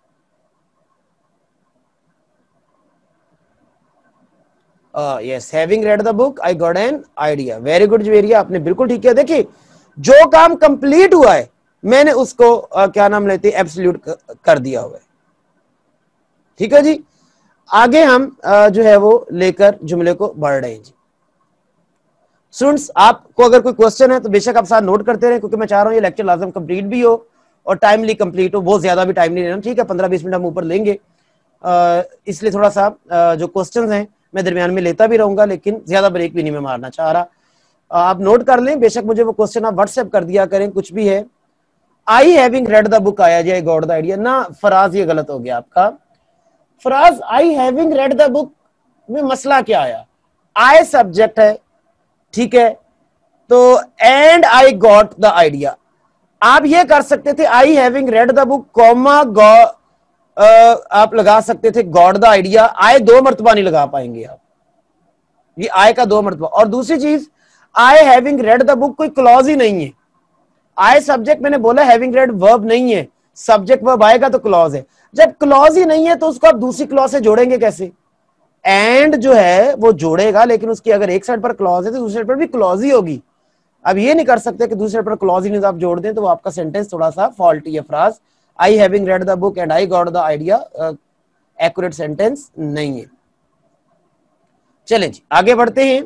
Yes, having read the book, I got an idea. Very good Javeria, आपने बिल्कुल ठीक किया। देखिए जो काम कंप्लीट हुआ है मैंने उसको क्या नाम लेते हैं, एब्सोल्यूट कर दिया हुआ है। ठीक है जी। आगे हम जो है वो लेकर जुमले को बढ़ रहे हैं जी। स्टूडेंट्स, आपको अगर कोई क्वेश्चन है तो बेशक आप साथ नोट करते रहे, क्योंकि मैं चाह रहा हूं ये लेक्चर लाजम कंप्लीट भी हो और टाइमली कंप्लीट हो। बहुत ज्यादा भी टाइम नहीं लेना, ठीक है, 15-20 मिनट हम ऊपर लेंगे, इसलिए थोड़ा सा जो क्वेश्चंस हैं मैं दरमियान में लेता भी रहूंगा, लेकिन ज्यादा ब्रेक भी नहीं मैं मारना चाह रहा। आप नोट कर लें, बेशक मुझे वो क्वेश्चन आप व्हाट्सएप कर दिया करें, कुछ भी है। I having read the book आया जी, आई गॉट द आइडिया ना। फराज ये गलत हो गया आपका। Faraz I having read the book में मसला क्या आया? आई सब्जेक्ट है, ठीक है, तो and I got the idea. आप ये कर सकते थे I having read the book comma आप लगा सकते थे गॉट द आइडिया। आई 2 मरतबा नहीं लगा पाएंगे आप, ये आई का 2 मरतबा। और दूसरी चीज, I having read the book कोई क्लॉज ही नहीं है। आई सब्जेक्ट मैंने बोला, हैविंग रेड वर्ब नहीं है, सब्जेक्ट वर्ब आएगा तो क्लॉज है। जब क्लॉज ही नहीं है तो उसको आप दूसरी क्लॉज से जोड़ेंगे कैसे? एंड जो है वो जोड़ेगा, लेकिन उसकी अगर एक साइड पर क्लॉज है तो दूसरी साइड पर भी क्लॉज ही होगी। अब ये नहीं कर सकते कि दूसरी साइड पर क्लॉज ही नहीं आप जोड़ दें, तो वो आपका सेंटेंस थोड़ा सा फॉल्टी है। Faraz I having read the book and I got the idea accurate sentence नहीं है। चलें जी आगे बढ़ते हैं।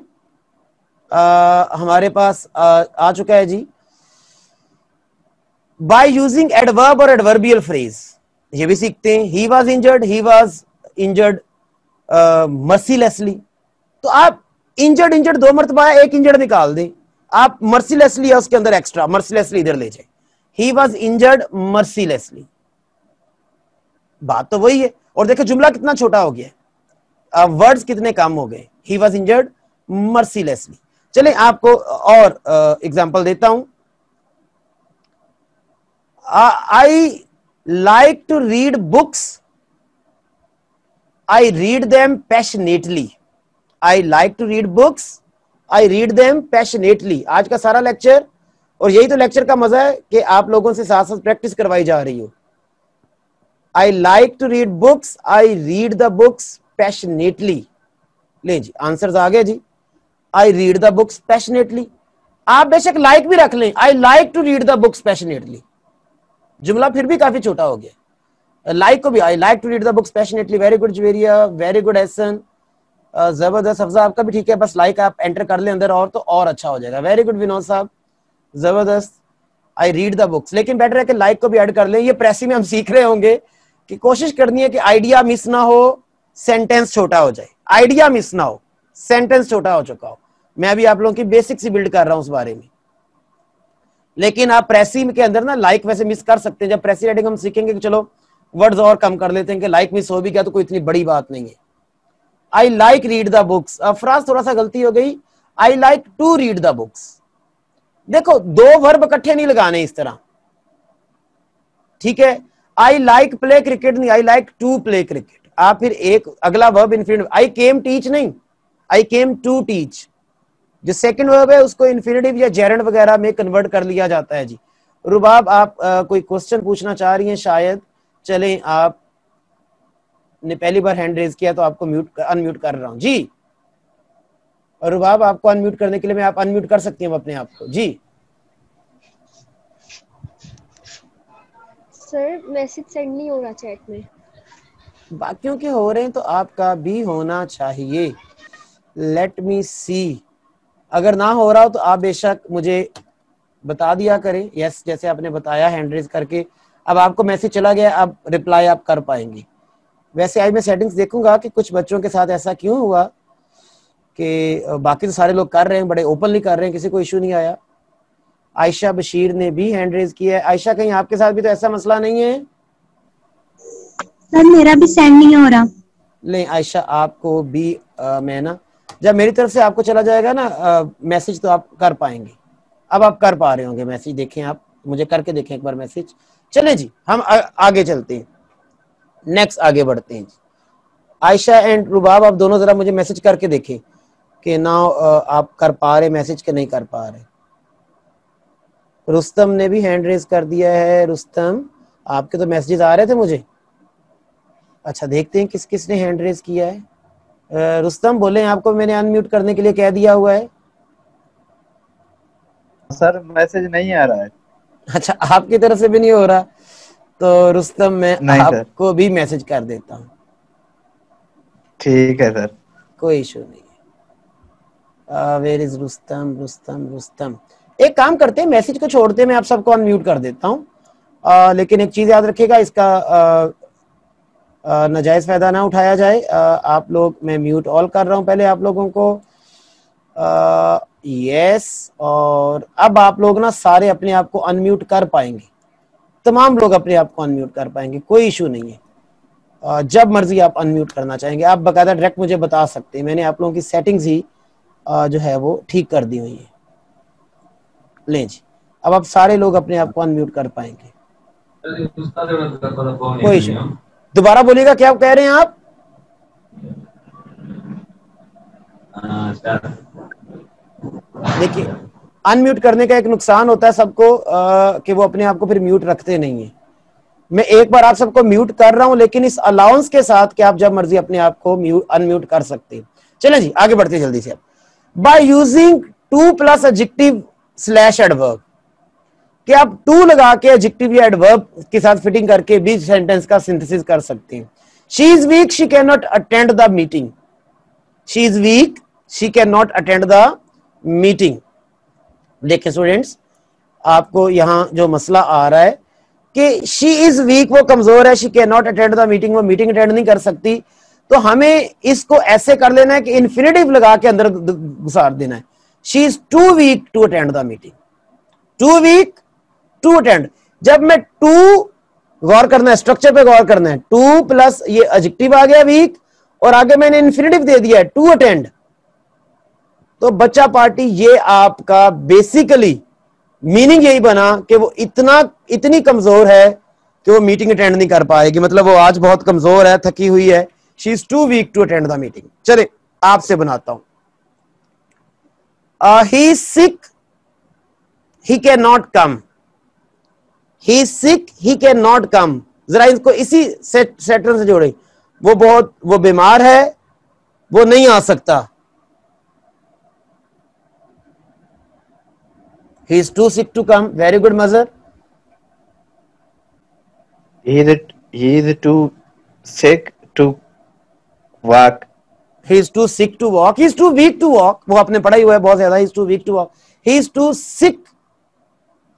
हमारे पास आ चुका है जी, बाय यूजिंग एडवर्ब और एडवर्बियल फ्रेज, ये भी सीखते हैं। ही वॉज इंजर्ड मर्सीलेसली, तो आप इंजर्ड 2 मरतबा एक इंजर्ड निकाल दें, आप मर्सीलेसली है उसके अंदर एक्स्ट्रा, मर्सीलेसली इधर ले जाए। ही वॉज इंजर्ड मर्सीलेसली, बात तो वही है। और देखो जुमला कितना छोटा हो गया, वर्ड्स कितने कम हो गए। He was injured mercilessly. चले आपको और एग्जाम्पल देता हूं। I like to read books, I read them passionately. I like to read books. I read them passionately. आज का सारा लेक्चर, और यही तो लेक्चर का मजा है कि आप लोगों से साथ साथ प्रैक्टिस करवाई जा रही हो। I like to read books. I read the books passionately. ले जी आंसर्स आ गए जी। I read the books passionately. आप बेशक लाइक भी रख लें, I like to read the books passionately, जुमला फिर भी काफी छोटा हो गया। लाइक को भी I like to read the books passionately. Very good Javeria, very good Ehsan, जबरदस्त। हफ्जा आपका भी ठीक है, बस लाइक आप एंटर कर लें अंदर और तो और अच्छा हो जाएगा। वेरी गुड विनोद साहब, जबरदस्त। I read the books. लेकिन बेटर है कि लाइक को भी ऐड कर लें। ये प्रेसी में हम सीख रहे होंगे कि कोशिश करनी है कि आइडिया मिस ना हो, सेंटेंस छोटा हो जाए। आइडिया मिस ना हो, सेंटेंस छोटा हो चुका हो। मैं अभी आप लोगों की बेसिक्स ही बिल्ड कर रहा हूं उस बारे में। लेकिन आप प्रेसी के अंदर ना लाइक वैसे मिस कर सकते हैं। जब प्रेसी राइटिंग हम सीखेंगे कि चलो वर्ड्स और कम कर लेते हैं कि लाइक मिस हो भी गया तो कोई इतनी बड़ी बात नहीं है। I like read the books. Afraz थोड़ा सा गलती हो गई, I like to read the books. देखो दो वर्ब इकट्ठे नहीं लगाने इस तरह, ठीक है। आई लाइक प्ले क्रिकेट नहीं, I like to play cricket. आप फिर एक अगला verb infinitive, I came teach नहीं, आई केम टू टीच। जो सेकंड वर्ब है उसको इन्फिनिटिव या जेरेंड वगैरह में कन्वर्ट कर लिया जाता है जी। रुबाब आप कोई क्वेश्चन पूछना चाह रही हैं शायद? चलें, आप ने पहली बार हैंड रेज किया तो आपको अनम्यूट कर रहा हूं जी। और रुबाब आपको अनम्यूट करने के लिए मैं आप अनम्यूट कर सकती हैं अपने आप को जी। सर मैसेज सेंड नहीं हो रहा चैट में। बाकियों के हो रहे हैं तो आपका भी होना चाहिए। Let me see. अगर ना हो रहा हो तो आप बेशक मुझे बता दिया करें। यस, जैसे आपने बताया हैंड रेज करके, अब आपको मैसेज चला गया, अब रिप्लाई आप कर पाएंगे। वैसे आज मैं सेटिंग्स देखूंगा कि कुछ बच्चों के साथ ऐसा क्यों हुआ कि बाकी तो सारे लोग कर रहे हैं, बड़े ओपनली कर रहे हैं, किसी को इशू नहीं आया। आयशा बशीर ने भी हैंड रेज किया है। आयशा, कहीं आपके साथ भी तो ऐसा मसला नहीं है? सर मेरा भी सेंड नहीं हो रहा। नहीं आयशा, आपको भी मैं ना जब मेरी तरफ से आपको चला जाएगा ना मैसेज तो आप कर पाएंगे। अब आप कर पा रहे होंगे मैसेज, देखें आप मुझे करके देखें एक बार मैसेज। चले जी, हम आगे चलते हैं, नेक्स्ट आगे बढ़ते हैं जी। आयशा एंड रुबाब आप दोनों जरा मुझे मैसेज करके देखें कि ना आप कर पा रहे मैसेज के नहीं कर पा रहे। रुस्तम ने भी हैंड रेज कर दिया है। रुस्तम, आपके तो मैसेजेस आ रहे थे मुझे। अच्छा, देखते हैं किस किस ने हैंड रेज किया है। रुस्तम बोले, आपको मैंने अनम्यूट करने के लिए कह दिया हुआ है। सर मैसेज नहीं आ रहा है। अच्छा, आपकी तरफ से भी नहीं हो रहा तो रुस्तम मैं आपको भी मैसेज कर देता हूँ। ठीक है सर, कोई इशू नहीं है। Where is Rustam? रुस्तम रुस्तम एक काम करते हैं, मैसेज को छोड़ते हैं, मैं आप सबको अनम्यूट कर देता हूँ। लेकिन एक चीज याद रखिएगा, इसका नाजायज फायदा ना उठाया जाए। आप लोग, मैं म्यूट ऑल कर रहा हूं पहले आप लोगों को। यस, और अब आप लोग ना सारे अपने आप को अनम्यूट कर पाएंगे। तमाम लोग अपने आप को अनम्यूट कर पाएंगे, कोई इशू नहीं है। जब मर्जी आप अनम्यूट करना चाहेंगे आप बकायदा डायरेक्ट मुझे बता सकते हैं। मैंने आप लोगों की सेटिंग्स ही जो है वो ठीक कर दी हुई है। ले जी, अब आप सारे लोग अपने आप को अनम्यूट कर पाएंगे, कोई इशू नहीं। दोबारा बोलिएगा, क्या कह रहे हैं आप? देखिए, अनम्यूट करने का एक नुकसान होता है सबको कि वो अपने आप को फिर म्यूट रखते नहीं है। मैं एक बार आप सबको म्यूट कर रहा हूं, लेकिन इस अलाउंस के साथ कि आप जब मर्जी अपने आप को अनम्यूट कर सकते हैं। चलें जी, आगे बढ़ते हैं जल्दी से। By using to plus adjective slash adverb, कि आप टू लगा के एडजेक्टिव या एडवर्ब के साथ फिटिंग करके भी सेंटेंस का सिंथेसिस कर सकते हैं। She is weak, she can not attend the meeting. She is weak, she can not attend the meeting. देखिए स्टूडेंट्स, आपको यहां जो मसला आ रहा है कि शी इज वीक, वो कमजोर है, she can not attend the meeting, वो मीटिंग अटेंड नहीं कर सकती। तो हमें इसको ऐसे कर लेना है कि इन्फिनिटिव लगा के अंदर घुसार देना है। She is too weak to attend the meeting. Too weak to attend. जब मैं टू गौर करना है, स्ट्रक्चर पे गौर करना है। टू प्लस ये एडजेक्टिव आ गया वीक, और आगे मैंने इन्फिनिटिव दे दिया है टू अटेंड। तो बच्चा पार्टी, ये आपका बेसिकली मीनिंग यही बना कि वो इतनी कमजोर है कि वो मीटिंग अटेंड नहीं कर पाएगी। मतलब वो आज बहुत कमजोर है, थकी हुई है। She is too weak to attend the meeting. चले आपसे बनाता हूं। He is sick, he can not come. He is sick, he can not come. जरा इसको इसी सेंटेंस से जोड़े। वो बीमार है, वो नहीं आ सकता। He is too sick to come. Very good, Mazhar. He is too sick to walk. He is too sick to walk. He is too weak to walk. वो आपने पढ़ा ही हुआ है बहुत ज्यादा। He is too weak to walk. He is too sick.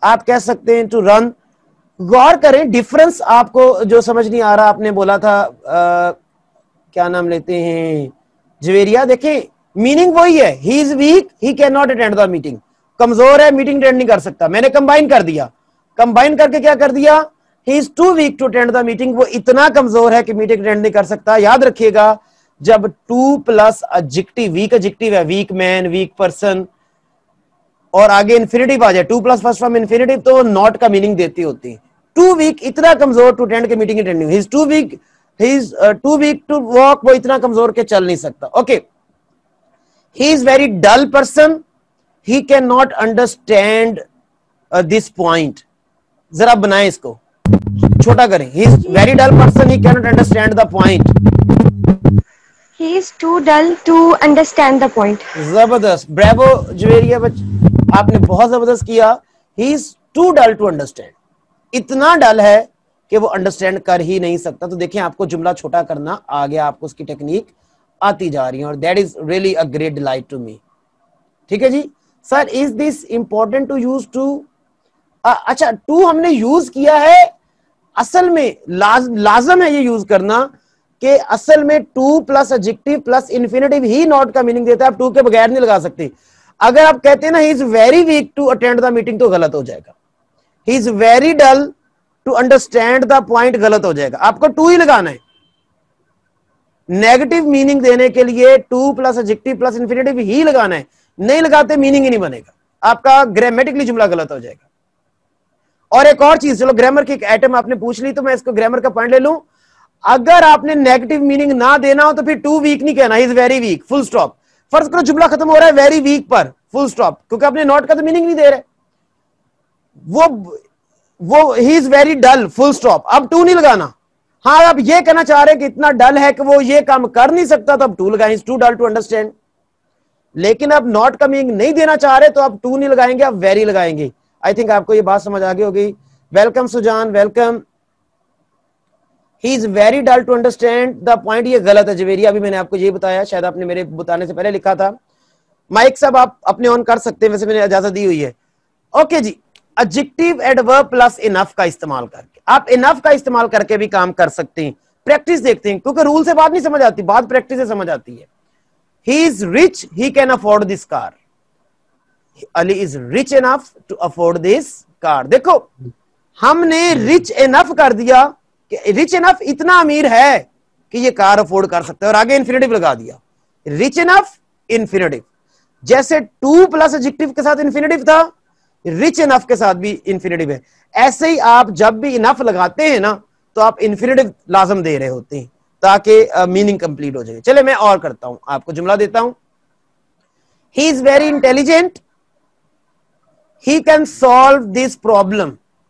आप कह सकते हैं टू रन। गौर करें डिफरेंस आपको जो समझ नहीं आ रहा, आपने बोला था क्या नाम लेते हैं जवेरिया, देखें मीनिंग वही है, he is weak he can not attend the meeting, कमजोर है मीटिंग अटेंड नहीं कर सकता। मैंने कंबाइन कर दिया, कंबाइन करके क्या कर दिया, he is too weak to attend the meeting, वो इतना कमजोर है कि मीटिंग अटेंड नहीं कर सकता। याद रखिएगा जब too plus adjective, weak adjective है, वीक मैन, वीक पर्सन, और आगे इन्फिनिटिव आ जाए, to plus first form infinitive, तो नॉट का मीनिंग देती होती है। टू वीक इतना कमजोर टू अटेंड के मीटिंग अटेंड नहीं, he is too weak to walk, वो इतना कमजोर के चल नहीं सकता। Okay, he is very dull person, he can not understand this point. जरा बनाए इसको, छोटा करें, he is very dull person, he can not understand the point. He is too dull to understand the point. जबरदस्त, bravo Javeria, आपने बहुत जबरदस्त किया। He is too dull to understand, इतना डल है कि वो अंडरस्टैंड कर ही नहीं सकता। तो देखें आपको जुमला छोटा करना आ गया, आपको उसकी टेक्निक आती जा रही है, और that is really a great delight to me. ठीक है जी sir, is this important to use too? अच्छा, टू हमने यूज किया है, असल में लाजम है ये यूज करना कि असल में too plus adjective plus infinitive ही नॉट का मीनिंग देता है, आप टू के बगैर नहीं लगा सकते। अगर आप कहते हैं ना he is very weak to attend the meeting, तो गलत हो जाएगा। He is very dull to understand the point, गलत हो जाएगा। आपको टू ही लगाना है, नेगेटिव मीनिंग देने के लिए too plus adjective plus infinitive ही लगाना है, नहीं लगाते मीनिंग ही नहीं बनेगा, आपका ग्रामेटिकली जुमला गलत हो जाएगा। और एक और चीज, चलो ग्रामर की एक आइटम आपने पूछ ली तो मैं इसको ग्रामर का पॉइंट ले लूं। अगर आपने नेगेटिव मीनिंग ना देना हो तो फिर टू वीक नहीं कहना, he is very weak, full stop. फर्ज करो जुमला खत्म हो रहा है वेरी वीक पर, फुल स्टॉप, क्योंकि आपने नॉट का तो मीनिंग नहीं दे रहे। वो he is very dull, full stop, अब टू नहीं लगाना। हाँ, आप ये कहना चाह रहे हैं कि इतना डल है कि वो ये काम कर नहीं सकता, तो अब टू लगाएं, टू डल टू अंडरस्टैंड। लेकिन अब नॉट का मीनिंग नहीं देना चाह रहे तो आप टू नहीं लगाएंगे, आप वेरी लगाएंगे। आई थिंक आपको ये बात समझ आ गई होगी। Welcome Sujan, welcome. He is very dull to understand the point, ये गलत है जवेरिया, अभी मैंने आपको ये बताया, शायद आपने मेरे बताने से पहले लिखा था। माइक साहब आप अपने ऑन कर सकते हैं, वैसे मैंने इजाजत दी हुई है। ओके जी, एडजेक्टिव एडवर्ब प्लस इनफ का इस्तेमाल करके, आप इनफ का इस्तेमाल करके भी काम कर सकते हैं। प्रैक्टिस देखते हैं, क्योंकि रूल से बात नहीं समझ आती, बात प्रैक्टिस से समझ आती है। He is rich, he can afford this car, Ali is rich enough to afford this car. देखो हमने रिच इनफ कर दिया कि रिच इनफ इतना अमीर है कि ये कार अफोर्ड कर सकता है, और आगे इन्फिनिटिव लगा दिया, रिच इनफ इन्फिनिटिव। जैसे टू प्लस एडजेक्टिव के साथ इन्फिनिटिव था, रिच इनफ के साथ भी इन्फिनिटिव है। ऐसे ही आप जब भी इनफ लगाते हैं ना, तो आप इन्फिनिटिव लाजम दे रहे होते हैं ताकि मीनिंग कंप्लीट हो जाए। चले मैं और करता हूं, आपको जुमला देता हूं। He is very intelligent, he can solve this problem.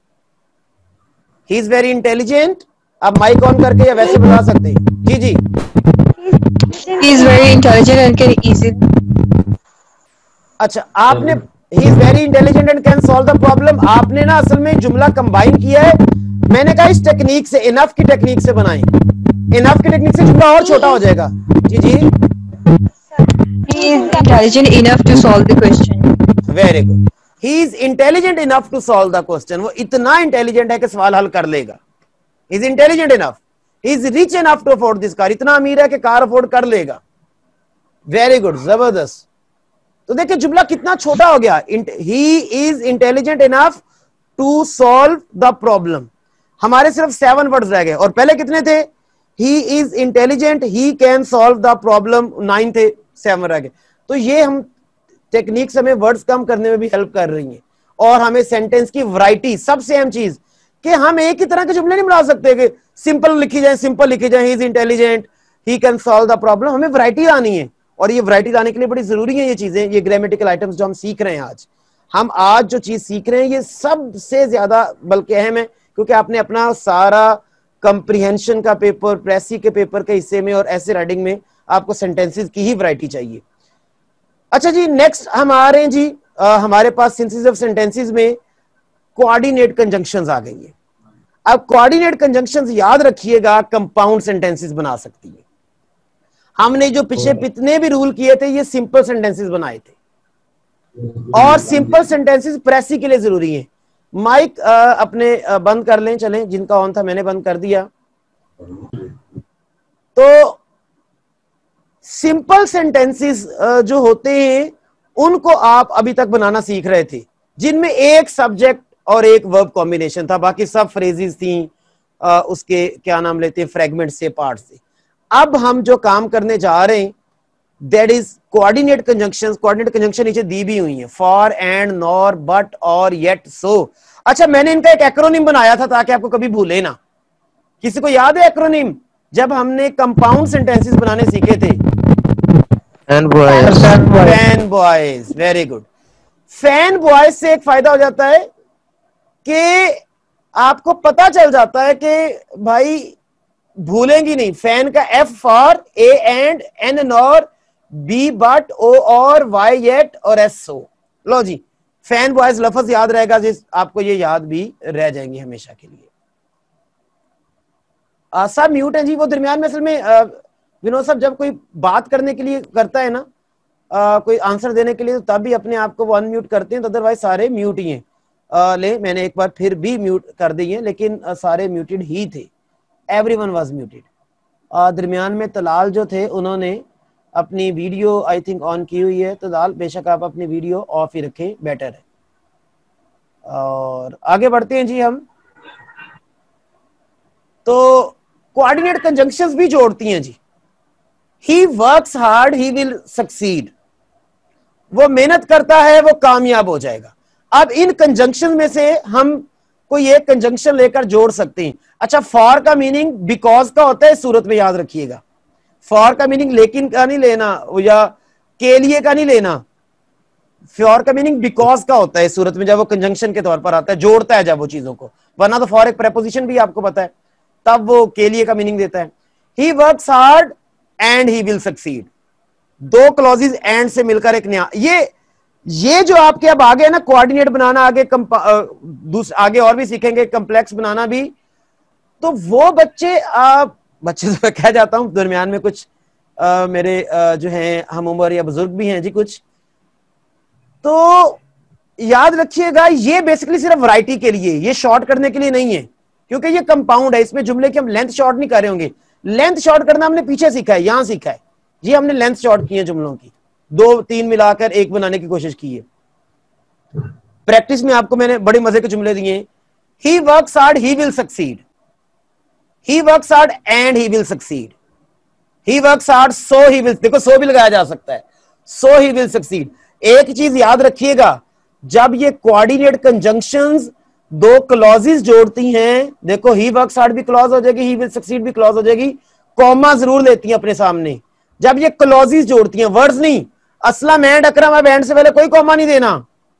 He is very intelligent, आप माइक ऑन करके या वैसे बता सकते हैं। जी जी, He is very intelligent and can easily. अच्छा आपने he is very intelligent and can solve the problem, आपने ना असल में जुमला कंबाइन किया है। मैंने कहा इस टेक्निक से, इनफ की टेक्निक से बनाएं, इनफ की टेक्निक से जुमला और छोटा हो जाएगा। जी जी, He is intelligent enough to solve the question. Very good, he is intelligent enough to solve the question, वो इतना इंटेलिजेंट है कि सवाल हल कर लेगा। He is intelligent enough, he is rich enough to afford this car, इतना अमीर है कि कार अफोर्ड कर लेगा। वेरी गुड, जबरदस्त। तो देखिए जुमला कितना छोटा हो गया, he is intelligent enough to solve the problem. हमारे सिर्फ 7 वर्ड्स रह गए, और पहले कितने थे, he is intelligent, he can solve the problem 9 थे, 7 रह गए। तो ये हम टेक्निक्स हमें वर्ड्स कम करने में भी हेल्प कर रही हैं, और हमें सेंटेंस की वैरायटी, सबसे अहम चीज कि हम एक ही तरह के जुमले नहीं बना सकते कि सिंपल लिखी जाए, सिंपल लिखी जाए, he is intelligent, he can solve the problem. हमें वैरायटी लानी है, और ये वैरायटी लाने के लिए बड़ी जरूरी है ये चीजें, ये ग्रामेटिकल आइटम्स जो हम सीख रहे हैं आज। हम आज जो चीज सीख रहे हैं ये सबसे ज्यादा बल्कि अहम है, क्योंकि आपने अपना सारा कंप्रीहेंशन का पेपर, प्रेसी के पेपर के हिस्से में और ऐसे राइटिंग में आपको सेंटेंसेस की ही वैरायटी चाहिए। अच्छा जी, नेक्स्ट हमारे जी हमारे पास सिंथेसिस ऑफ सेंटेंसेस में कोऑर्डिनेट कंजंक्शंस आ गई है। अब कोऑर्डिनेट कंजंक्शंस याद रखिएगा, कंपाउंड सेंटेंसेस बना सकती है। हमने जो पिछले कितने भी रूल किए थे ये सिंपल सेंटेंसेस बनाए थे, और सिंपल सेंटेंसेस प्रेसी के लिए जरूरी है। माइक अपने बंद कर लें, चलें, जिनका ऑन था मैंने बंद कर दिया। तो सिंपल सेंटेंसेस जो होते हैं उनको आप अभी तक बनाना सीख रहे थे, जिनमें एक सब्जेक्ट और एक वर्ब कॉम्बिनेशन था, बाकी सब फ्रेजेस थी उसके क्या नाम लेते हैं, फ्रेगमेंट से, पार्ट से। अब हम जो काम करने जा रहे हैं that is coordinate conjunctions. Coordinate conjunction नीचे दी भी हुई है, for, and, nor, but, or, yet, so. अच्छा, मैंने इनका एक एक्रोनिम बनाया था ताकि आपको कभी भूले ना। किसी को याद है एक्रोनिम? जब हमने कंपाउंड सेंटेंसेस बनाने सीखे थे, fan boys. Fan boys, very good. Fan boys से एक फायदा हो जाता है कि आपको पता चल जाता है कि भाई भूलेंगी नहीं, फैन का F for, A and, N nor, B but, O or, Y yet और एस सो। लो जी, फैन बॉयज लफ्ज याद रहेगा, जिस आपको ये याद भी रह जाएंगे हमेशा के लिए। सब म्यूट है जी, वो दरमियान में असल में विनोद साहब जब कोई बात करने के लिए करता है ना, कोई आंसर देने के लिए, तो तब भी अपने आप को वो अनम्यूट करते हैं, तो अदरवाइज सारे म्यूट ही हैं। ले मैंने एक बार फिर भी म्यूट कर दिए, लेकिन सारे म्यूटेड ही थे, एवरीवन वाज म्यूटेड। दरमियान में तलाल जो थे उन्होंने अपनी वीडियो आई थिंक ऑन की हुई है, तो तलाल बेशक आप अपनी वीडियो ऑफ ही रखें, बेटर है। और आगे बढ़ते हैं जी हम। तो कोऑर्डिनेट कंजंक्शंस भी जोड़ती हैं जी। He works hard he will succeed, वो मेहनत करता है वो कामयाब हो जाएगा। अब इन कंजंक्शन में से हम कोई एक कंजंक्शन लेकर जोड़ सकते हैं। अच्छा, फॉर का मीनिंग बिकॉज का होता है, इस सूरत में याद रखिएगा। फॉर का मीनिंग लेकिन का नहीं लेना, या के लिए का नहीं लेना। फॉर का मीनिंग बिकॉज का होता है इस सूरत में, जब वो कंजंक्शन के तौर पर आता है, जोड़ता है जब वो चीजों को। वरना तो फॉर एक प्रेपोजिशन भी आपको पता है, तब वो के लिए का मीनिंग देता है। He works hard and he will succeed, दो क्लॉजेस एंड से मिलकर एक नया, ये जो आपके अब आगे है ना, कोऑर्डिनेट बनाना, आगे आगे और भी सीखेंगे, कम्प्लेक्स बनाना भी। तो वो बच्चे तो मैं कह जाता हूं, दरमियान में कुछ मेरे जो हैं हम उम्र या बुजुर्ग भी हैं जी कुछ, तो याद रखिएगा ये बेसिकली सिर्फ वैरायटी के लिए, ये शॉर्ट करने के लिए नहीं है, क्योंकि ये कंपाउंड है, इसमें जुमले की हम लेंथ शॉर्ट नहीं कर रहे होंगे। लेंथ शॉर्ट करना हमने पीछे सीखा है, यहां सीखा है, ये हमने लेंथ शॉर्ट की है जुमलों की, 2-3 मिलाकर एक बनाने की कोशिश की है। प्रैक्टिस में आपको मैंने बड़े मजे के जुमले दिए। He works hard he will succeed, he works hard and he will succeed, he works hard so he will, देखो सो भी लगाया जा सकता है, सो ही विल सक्सीड। एक चीज याद रखिएगा, जब ये कोऑर्डिनेट कंजंक्शंस दो क्लॉजेस जोड़ती हैं, देखो ही वर्क्स हार्ड भी क्लॉज हो जाएगी, ही विल सक्सीड भी क्लॉज हो जाएगी, कॉमा जरूर लेती हैं अपने सामने जब ये क्लॉजेस जोड़ती हैं, वर्ड्स नहीं। असलम एंड अकरम, अब एंड से पहले कोई कॉमा नहीं देना,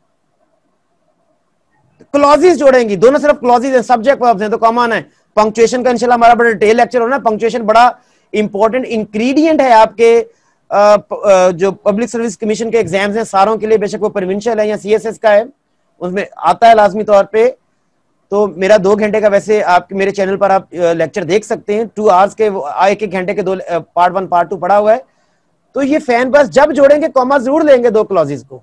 क्लॉजेस जोड़ेंगी, दोनों सिर्फ क्लॉजेस हैं, सब्जेक्ट वर्ब्स हैं, तो कॉमा ना है। पंक्चुएशन का इंशाल्लाह हमारा बड़ा डिटेल लेक्चर होना, पंक्चुएशन बड़ा इंपॉर्टेंट इंग्रेडिएंट है आपके जो पब्लिक सर्विस कमीशन के एग्जाम्स हैं सारों के लिए, बेशक वो प्रोविंशियल है या सीएसएस का है, उसमें आता है लाजमी तौर पे। तो मेरा 2 घंटे का वैसे आप मेरे चैनल पर आप लेक्चर देख सकते हैं, 2 आवर्स के, 1-1 घंटे के 2 पार्ट 1 पार्ट 2 पढ़ा हुआ है। तो ये फैन बस जब जोड़ेंगे कॉमा जरूर लेंगे 2 क्लॉजेस को।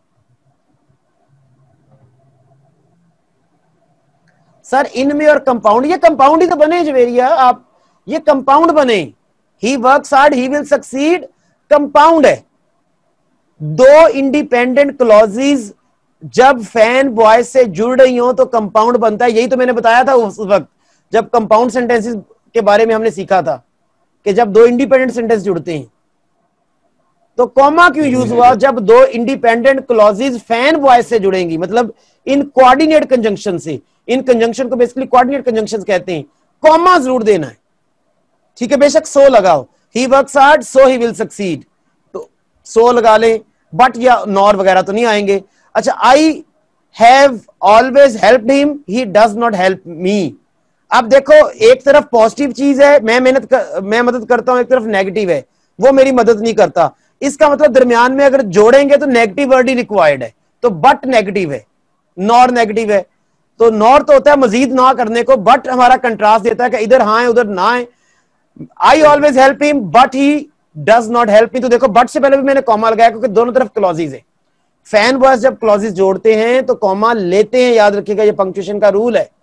सर इनमें और कंपाउंड, ये कंपाउंड ही तो बने जवेरिया आप, ये कंपाउंड बने। He works hard he will succeed compound है, 2 इंडिपेंडेंट क्लॉजेस जब फैन बॉय से जुड़ रही हो तो कंपाउंड बनता है। यही तो मैंने बताया था उस वक्त जब कंपाउंड सेंटेंसेस के बारे में हमने सीखा था कि जब 2 इंडिपेंडेंट सेंटेंस जुड़ते हैं तो कॉमा क्यों यूज हुआ, जब 2 इंडिपेंडेंट क्लॉजेस फैन बॉय से जुड़ेंगी, मतलब इन कोऑर्डिनेट कंजंक्शन से। इन कंजंक्शन को बेसिकली कोऑर्डिनेट कंजंक्शन कहते हैं, कॉमा जरूर देना है, ठीक है। बेशक सो लगाओ, he works hard so he will succeed, तो सो लगा लें, बट या नॉर वगैरह तो नहीं आएंगे। अच्छा, I have always helped him he does not help me. अब देखो एक तरफ पॉजिटिव चीज है, मैं मदद करता हूं, एक तरफ नेगेटिव है, वो मेरी मदद नहीं करता। इसका मतलब दरमियान में अगर जोड़ेंगे तो नेगेटिव वर्ड ही रिक्वायर्ड है, तो बट नेगेटिव है, नॉर नेगेटिव है। तो नॉर तो होता है मजीद ना करने को, बट हमारा कंट्रास्ट देता है कि इधर हाँ है उधर ना है। I always help him but he does not help me, तो देखो बट से पहले भी मैंने कॉमा लगाया क्योंकि दोनों तरफ क्लॉजेस है। फैन बॉयज जब क्लॉजेस जोड़ते हैं तो कॉमा लेते हैं, याद रखिएगा, ये पंक्चुएशन का रूल है।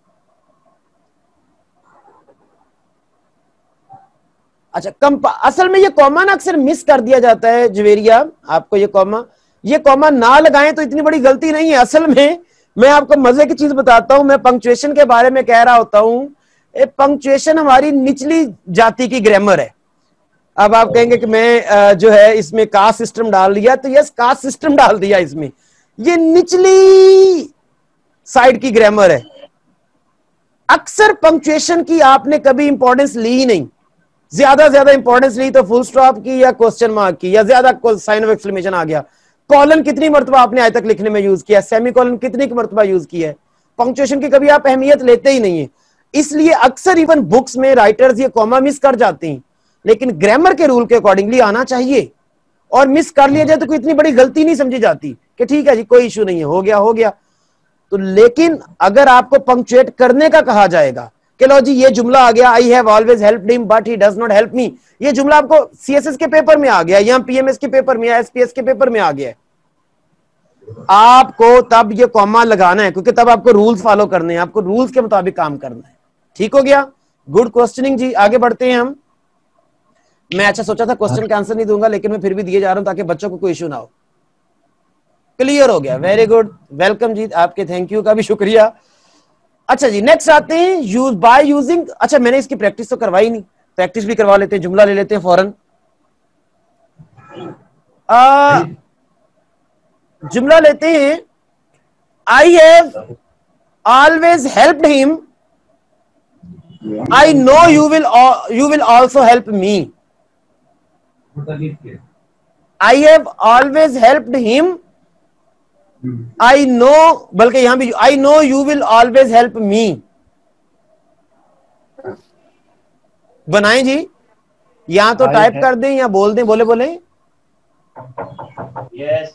अच्छा, असल में ये कॉमा ना अक्सर मिस कर दिया जाता है जवेरिया, आपको ये कॉमा ना लगाएं तो इतनी बड़ी गलती नहीं है। असल में मैं आपको मजे की चीज बताता हूं, मैं पंक्चुएशन के बारे में कह रहा होता हूं, पंक्चुएशन हमारी निचली जाति की ग्रामर है। अब आप कहेंगे कि मैं जो है इसमें कास्ट सिस्टम डाल दिया, तो यस कास्ट सिस्टम डाल दिया इसमें, ये निचली साइड की ग्रामर है। अक्सर पंक्चुएशन की आपने कभी इंपॉर्टेंस ली ही नहीं, ज्यादा इंपॉर्टेंस ली तो फुल स्टॉप की या क्वेश्चन मार्क की या ज्यादा साइन ऑफ एक्सक्लेमेशन आ गया। कॉलन कितनी मर्तबा आपने आज तक लिखने में यूज किया, सेमी कॉलन कितनी मर्तबा यूज किया है, पंक्चुएशन की कभी आप अहमियत लेते ही नहीं है। इसलिए अक्सर इवन बुक्स में राइटर्स ये कॉमा मिस कर जाते हैं, लेकिन ग्रामर के रूल के अकॉर्डिंगली आना चाहिए, और मिस कर लिया जाए तो कोई इतनी बड़ी गलती नहीं समझी जाती कि ठीक है जी कोई इशू नहीं है, हो गया। तो लेकिन अगर आपको पंक्चुएट करने का कहा जाएगा कि लो जी ये जुमला आ गया, I have always helped him but he does not help me, ये जुमला आपको सीएसएस के पेपर में आ गया या पीएमएस के पेपर में या एसपीएस के पेपर में आ गया है, आपको तब ये कॉमा लगाना है, क्योंकि तब आपको रूल्स फॉलो करने हैं, आपको रूल्स के मुताबिक काम करना है। ठीक हो गया, गुड क्वेश्चनिंग जी। आगे बढ़ते हैं हम। मैं अच्छा सोचा था क्वेश्चन का आंसर नहीं दूंगा, लेकिन मैं फिर भी दिए जा रहा हूं ताकि बच्चों को कोई इशू ना हो। क्लियर हो गया, वेरी गुड, वेलकम जी, आपके थैंक यू का भी शुक्रिया। अच्छा जी, नेक्स्ट आते हैं यूज बाय यूजिंग। अच्छा, मैंने इसकी प्रैक्टिस तो करवाई नहीं, प्रैक्टिस भी करवा लेते हैं, जुमला ले लेते हैं फौरन। जुमला लेते हैं, I have always helped him, I know you will also help me. I have always helped him, I know, बल्कि यहां भी I know you will always help me. बनाएं जी, यहां तो टाइप कर दें या बोल दें, बोले yes.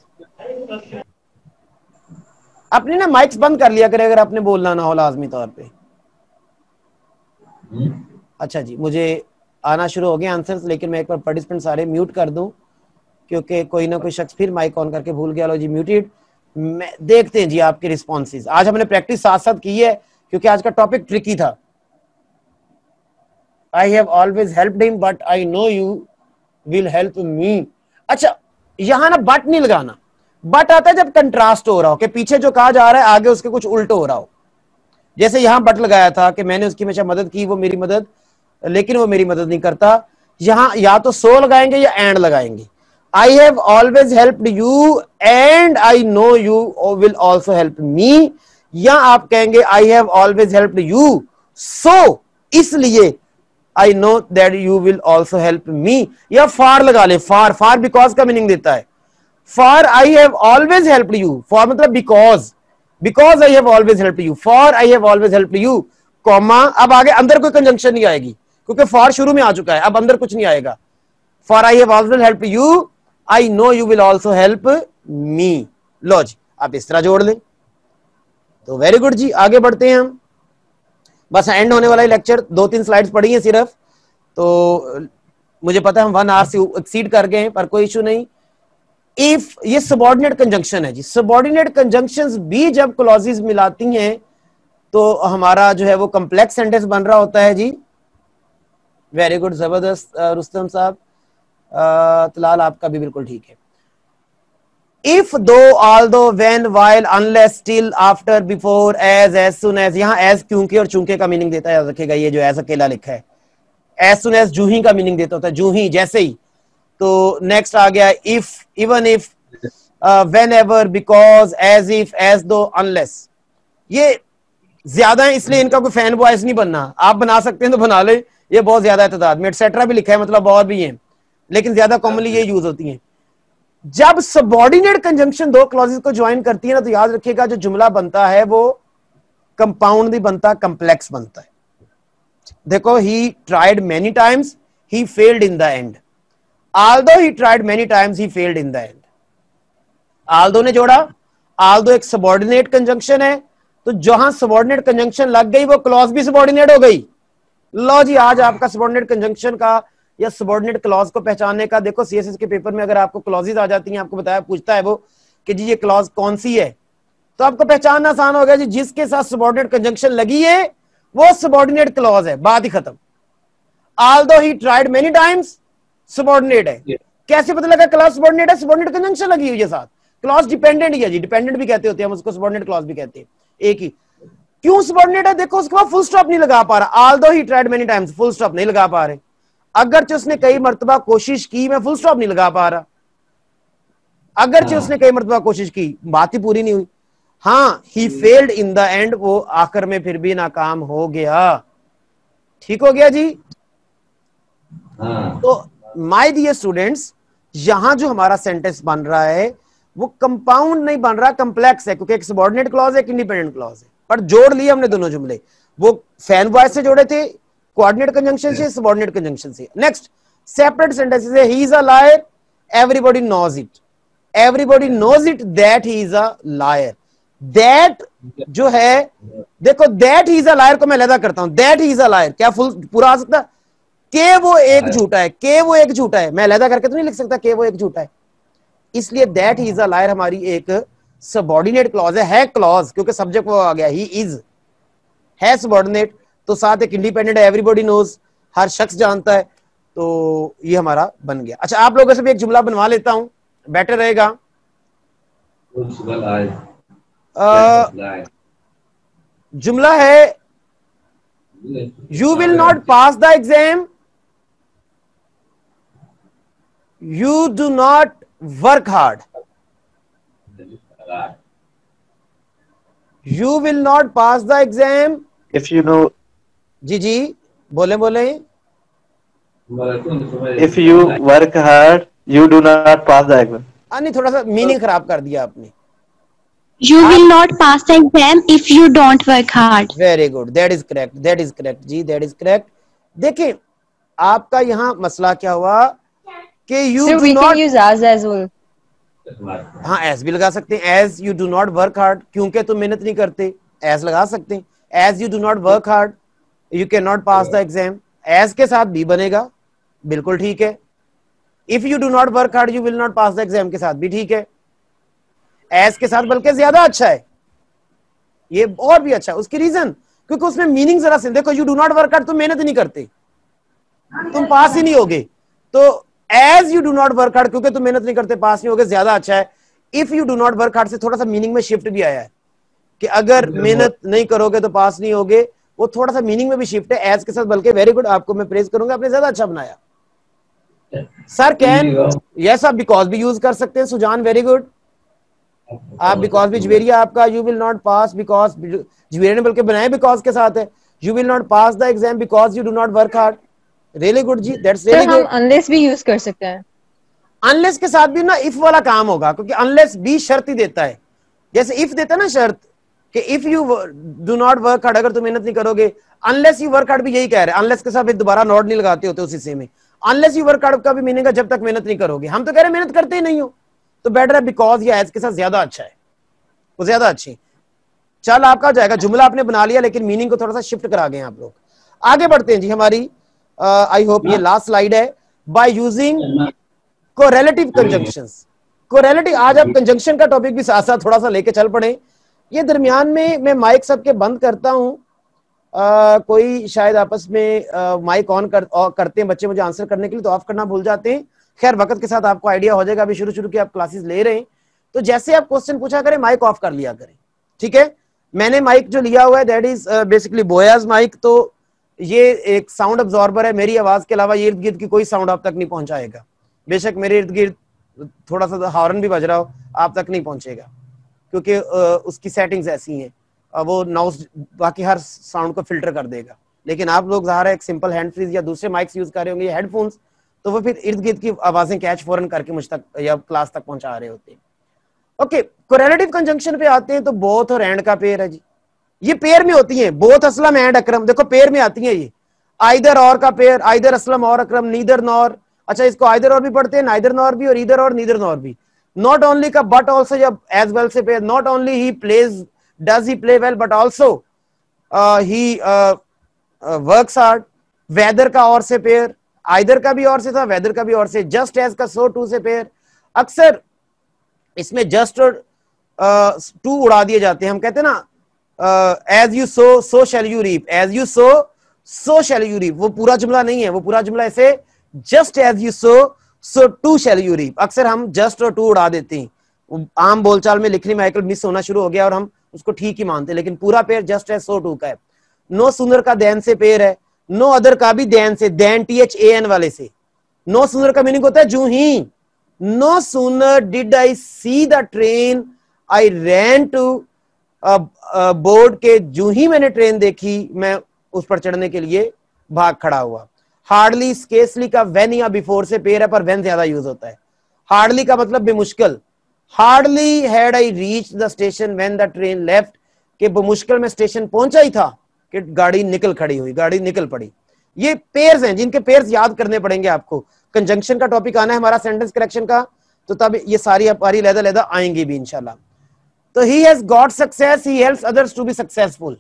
अपने ना माइक्स बंद कर लिया करें अगर आपने बोलना ना हो लाजमी तौर पे। अच्छा जी, मुझे आना शुरू हो गए आंसर्स, लेकिन मैं एक बार पार्टिसिपेंट सारे म्यूट कर दूं क्योंकि कोई ना कोई शख्स फिर माइक ऑन करके भूल गया। लो जी म्यूटेड। देखते हैं जी आपके रिस्पॉन्सेज। आज हमने प्रैक्टिस साथ साथ की है क्योंकि आज का टॉपिक ट्रिकी था। I have always helped him but I know you will help me. अच्छा, यहां ना बट नहीं लगाना, बट आता है जब कंट्रास्ट हो रहा हो कि पीछे जो कहा जा रहा है आगे उसके कुछ उल्टो हो रहा हो। जैसे यहां बट लगाया था कि मैंने उसकी हमेशा मदद की, वो मेरी मदद, लेकिन वो मेरी मदद नहीं करता। यहां या तो सो लगाएंगे या एंड लगाएंगे। I have always helped you and I know you will also help me, या आप कहेंगे I have always helped you so इसलिए I know that you will also help me, या फार लगा ले। फार बिकॉज का मीनिंग देता है। For I have always helped you, for मतलब because I have always helped you, for I have always helped you, comma. अब आगे अंदर कोई कंजंक्शन नहीं आएगी क्योंकि फॉर शुरू में आ चुका है, अब अंदर कुछ नहीं आएगा। For I have always helped you, I know you will also help me. लो जी, आप इस तरह जोड़ लें तो वेरी गुड जी। आगे बढ़ते हैं हम, बस एंड होने वाला है लेक्चर, 2-3 स्लाइड्स पढ़ी हैं सिर्फ, तो मुझे पता है हम 1 आवर से एक्सीड कर गए हैं, पर कोई इशू नहीं। इफ ये सबऑर्डिनेट कंजंक्शन है जी, सबऑर्डिनेट कंजंक्शंस भी जब क्लॉजेस मिलाती हैं तो हमारा जो है वो कॉम्प्लेक्स सेंटेंस बन रहा होता है जी। वेरी गुड, जबरदस्त रुस्तम साहब। तलाल आपका भी बिल्कुल ठीक है। If, though, although, when, while, unless, still, after, before, as soon as. यहां एज क्योंकि और चूंकि का मीनिंग देता है, याद रखिएगा, ये जो एज अकेला लिखा है, एज सुन एज जूही का मीनिंग देता होता है, जूही जैसे ही। तो नेक्स्ट आ गया if, even if, whenever, because, as if, as though, unless. ये ज्यादा है इसलिए इनका कोई फैन बॉयज नहीं बनना, आप बना सकते हैं तो बना ले, ये बहुत ज्यादा है तादाद में। एटसेट्रा भी लिखा है, मतलब और भी है, लेकिन ज्यादा कॉमनली ये यूज होती है। जब सबऑर्डिनेट कंजंक्शन दो क्लॉजेस को ज्वाइन करती है ना, तो याद रखिएगा जो जुमला बनता है वो कंपाउंड नहीं बनता, कम्प्लेक्स बनता है। देखो, he tried many times, he failed in the end. Although he tried many times, he failed in the end. Although ने जोड़ा, आल्दो एक सबऑर्डिनेट कंजंक्शन है, तो जहां सबऑर्डिनेट कंजंक्शन लग गई वो क्लॉज भी सबऑर्डिनेट हो गई। लो जी, आज आपका सबऑर्डिनेट कंजंक्शन का या सबऑर्डिनेट क्लॉज को पहचानने का, देखो सीएसएस के पेपर में अगर आपको क्लॉजेस आ जाती हैं, आपको बताया पूछता है वो कि जी ये क्लॉज कौन सी है, तो आपको पहचानना आसान हो गया जी, जिसके साथ सबऑर्डिनेट कंजंक्शन लगी है वो सबऑर्डिनेट क्लॉज है, बात ही खत्म। although he tried many times, subordinate है। कैसे पता लगा क्लॉज सबऑर्डिनेट है? सबऑर्डिनेट कंजंक्शन लगी हुई है साथ। क्लॉज डिपेंडेंट ही है जी, डिपेंडेंट भी कहते होते हैं हम उसको, सबऑर्डिनेट क्लॉज भी कहते हैं, एक ही। क्यों सबऑर्डिनेट है? देखो उसके बाद फुल स्टॉप नहीं लगा पा रहा, although he tried many times, full stop नहीं लगा पा रहे। अगरचे उसने कई मर्तबा कोशिश की, मैं फुल स्टॉप नहीं लगा पा रहा। अगरचे उसने कई मर्तबा कोशिश की, बात ही पूरी नहीं हुई। हाँ, he failed in the end, वो आखिर में फिर भी नाकाम हो गया। ठीक हो गया जी। तो माय डियर स्टूडेंट्स, यहां जो हमारा सेंटेंस बन रहा है वो कंपाउंड नहीं बन रहा, कम्प्लेक्स है, क्योंकि एक सबऑर्डिनेट क्लॉज है, एक इंडिपेंडेंट क्लॉज है, पर जोड़ लिए हमने दोनों जुमले। वो फैन वॉइस से जोड़े थे, कोऑर्डिनेट कंजंक्शन से, सबऑर्डिनेट कंजंक्शन से। नेक्स्ट सेपरेट सेंटेंसेस है, he is a liar, everybody knows it, everybody knows it that he is a liar. That जो है, देखो that he is a liar को मैं अलग करता हूं, that he is a liar, क्या फुल पूरा आ सकता? के वो एक झूठा है, के वो एक झूठा है, मैं अलग करके तो नहीं लिख सकता के वो एक झूठा है। इसलिए that he is a liar हमारी एक सबऑर्डिनेट क्लॉज है क्लॉज, क्योंकि सब्जेक्ट वो आ गया, ही इज है सबऑर्डिनेट, तो साथ एक इंडिपेंडेंट है, एवरीबॉडी नोज, हर शख्स जानता है, तो ये हमारा बन गया। अच्छा, आप लोगों से भी एक जुमला बनवा लेता हूं, बेटर रहेगा। जुमला है, you will not pass the exam, you do not work hard. You will not pass the exam If you know, जी जी बोले बोले। if you work hard, you do not pass the exam. नहीं, थोड़ा सा मीनिंग खराब कर दिया आपने। You will not pass the exam if you don't work hard. Very good, that is correct, that is correct जी, दैट इज करेक्ट। देखिए आपका यहाँ मसला क्या हुआ कि you Sir, do we can not, use as well. हाँ as भी लगा सकते हैं, as you do not work hard, क्योंकि तुम मेहनत नहीं करते, एज लगा सकते हैं। As you do not work hard you can not pass the exam, as के साथ भी बनेगा, बिल्कुल ठीक है। If you do not work hard you will not pass the exam के साथ भी ठीक है, एज के साथ बल्कि ज्यादा अच्छा है, ये और भी अच्छा है। उसकी रीजन, क्योंकि उसमें मीनिंग जरा से देखो, you do not work hard, तुम मेहनत नहीं करते, तुम पास ही नहीं होगे, तो as you do not work hard, क्योंकि तुम मेहनत नहीं करते, पास नहीं होगे, ज्यादा अच्छा है। If you do not work hard से थोड़ा सा मीनिंग में शिफ्ट भी आया है कि अगर मेहनत नहीं करोगे तो पास नहीं होगे, वो थोड़ा सा मीनिंग में भी शिफ्ट है एज के साथ, बल्कि वेरी गुड, आपको मैं प्रेज करूंगा, आपने ज्यादा अच्छा बनाया। सर कैन, यस आप बिकॉज भी यूज कर सकते हैं, सुजान वेरी गुड, आप बिकॉज भी, जवेरिया आपका you will not pass because, Javeria ने बल्कि बनाया बिकॉज के साथ है, you will not pass the exam because you do not work hard, really good जी, दैट्स Sir, रियली हम गुड। unless भी use कर सकते हैं। अनलेस के साथ भी ना इफ वाला काम होगा, क्योंकि अनलेस भी शर्त ही देता है, जैसे इफ देता है ना शर्त कि if you do not work hard, अगर तुम मेहनत नहीं करोगे, अनलेस यू वर्क हार्ड भी यही कह रहे हैं, अनलेस के साथ दोबारा नॉट नहीं लगाते होते उस हिस्से में, अनलेस यू वर्क हार्ड का भी मीनिंग है जब तक मेहनत नहीं करोगे, हम तो कह रहे हैं मेहनत करते ही नहीं हो, तो बेटर है बिकॉज या एज के साथ ज्यादा अच्छा है, वो ज्यादा अच्छी। चल आपका जाएगा, जुमला आपने बना लिया, लेकिन मीनिंग को थोड़ा सा शिफ्ट करा गए आप लोग। आगे बढ़ते हैं जी, हमारी आई होप ये लास्ट स्लाइड है, by using correlative conjunctions. Correlative, आज आप कंजंक्शन का टॉपिक भी साथ साथ थोड़ा सा लेके चल पड़े। ये दरमियान में मैं माइक सबके बंद करता हूं, कोई शायद आपस में माइक ऑन करते हैं बच्चे मुझे आंसर करने के लिए, तो ऑफ करना भूल जाते हैं। खैर वक्त के साथ आपको आइडिया हो जाएगा, अभी शुरू शुरू की आप क्लासेस ले रहे हैं, तो जैसे आप क्वेश्चन पूछा करें माइक ऑफ कर लिया करें, ठीक है। मैंने माइक जो लिया हुआ है दैट इज बेसिकली बोयाज माइक, तो ये एक साउंड अब्जॉर्बर है, मेरी आवाज के अलावा ये इर्द गिर्द की कोई साउंड आप तक नहीं पहुंचाएगा, बेशक मेरे इर्द गिर्द थोड़ा सा हॉर्न भी बज रहा हो आप तक नहीं पहुंचेगा, क्योंकि उसकी सेटिंग्स ऐसी हैं, वो नाउस बाकी हर साउंड को फिल्टर कर देगा। लेकिन आप लोग ज़ाहिर है एक सिंपल हैंड फ्रीज या दूसरे माइक्स यूज कर रहे होंगे या हेडफोन्स, तो वो फिर इर्द गिर्द की आवाजें कैच फौरन करके मुझ तक या क्लास तक पहुंचा रहे होते हैं। ओके, कोरेलेटिव कंजंक्शन पे आते हैं, तो बोथ और एंड का पेयर है जी, ये पेयर में होती हैं, बोथ असलम एंड अकरम, देखो पेयर में आती हैं ये, आइदर और का पेयर, आइदर असलम और अकरम, नीदर नॉर, अच्छा इसको आइदर और भी पढ़ते हैं, नाइदर नॉर भी, और ईदर और नीदर नॉर भी। नॉट ओनली का बट ऑल्सो जब एज वेल से pair, not only he plays does he play well but also he works hard. Whether का और से पेयर, आइदर का भी और से था, वेदर का भी और से, जस्ट एज का सो टू से पेयर। अक्सर इसमें जस्ट और टू उड़ा दिए जाते हैं। हम कहते हैं ना as you sow so shall you reap, as you sow shall you reap, वो पूरा जुमला नहीं है, वो पूरा जुमला ऐसे just as you sow too shall you reap. अक्सर हम जस्ट और टू उड़ा देते हैं, आम बोलचाल में लिखने में आजकल मिस होना शुरू हो गया और हम उसको ठीक ही मानते हैं, लेकिन पूरा pair just as so too का है। नो सूनर का देन से पेयर है, नो अदर का भी देन से, देन THAN वाले से। नो सूनर का मीनिंग होता है जूं ही। No sooner did I see the train I ran to board के, जूं ही मैंने ट्रेन देखी मैं उस पर चढ़ने के लिए भाग खड़ा हुआ। हार्डली स्केसली का व्हेन या बिफोर से पेयर है, पर व्हेन ज्यादा यूज होता है। हार्डली का मतलब बेमुश्किल, hardly had I reach the station when the train left, के बेमुश्किल में स्टेशन पहुंचा ही था कि गाड़ी निकल खड़ी हुई, गाड़ी निकल पड़ी। ये पेयर्स हैं जिनके पेयर्स याद करने पड़ेंगे आपको। कंजंक्शन का टॉपिक आना है हमारा सेंटेंस करेक्शन का, तो तब ये सारी हमारी लहदा आएंगी भी इंशाल्लाह। तो he has got success, he helps others to be successful.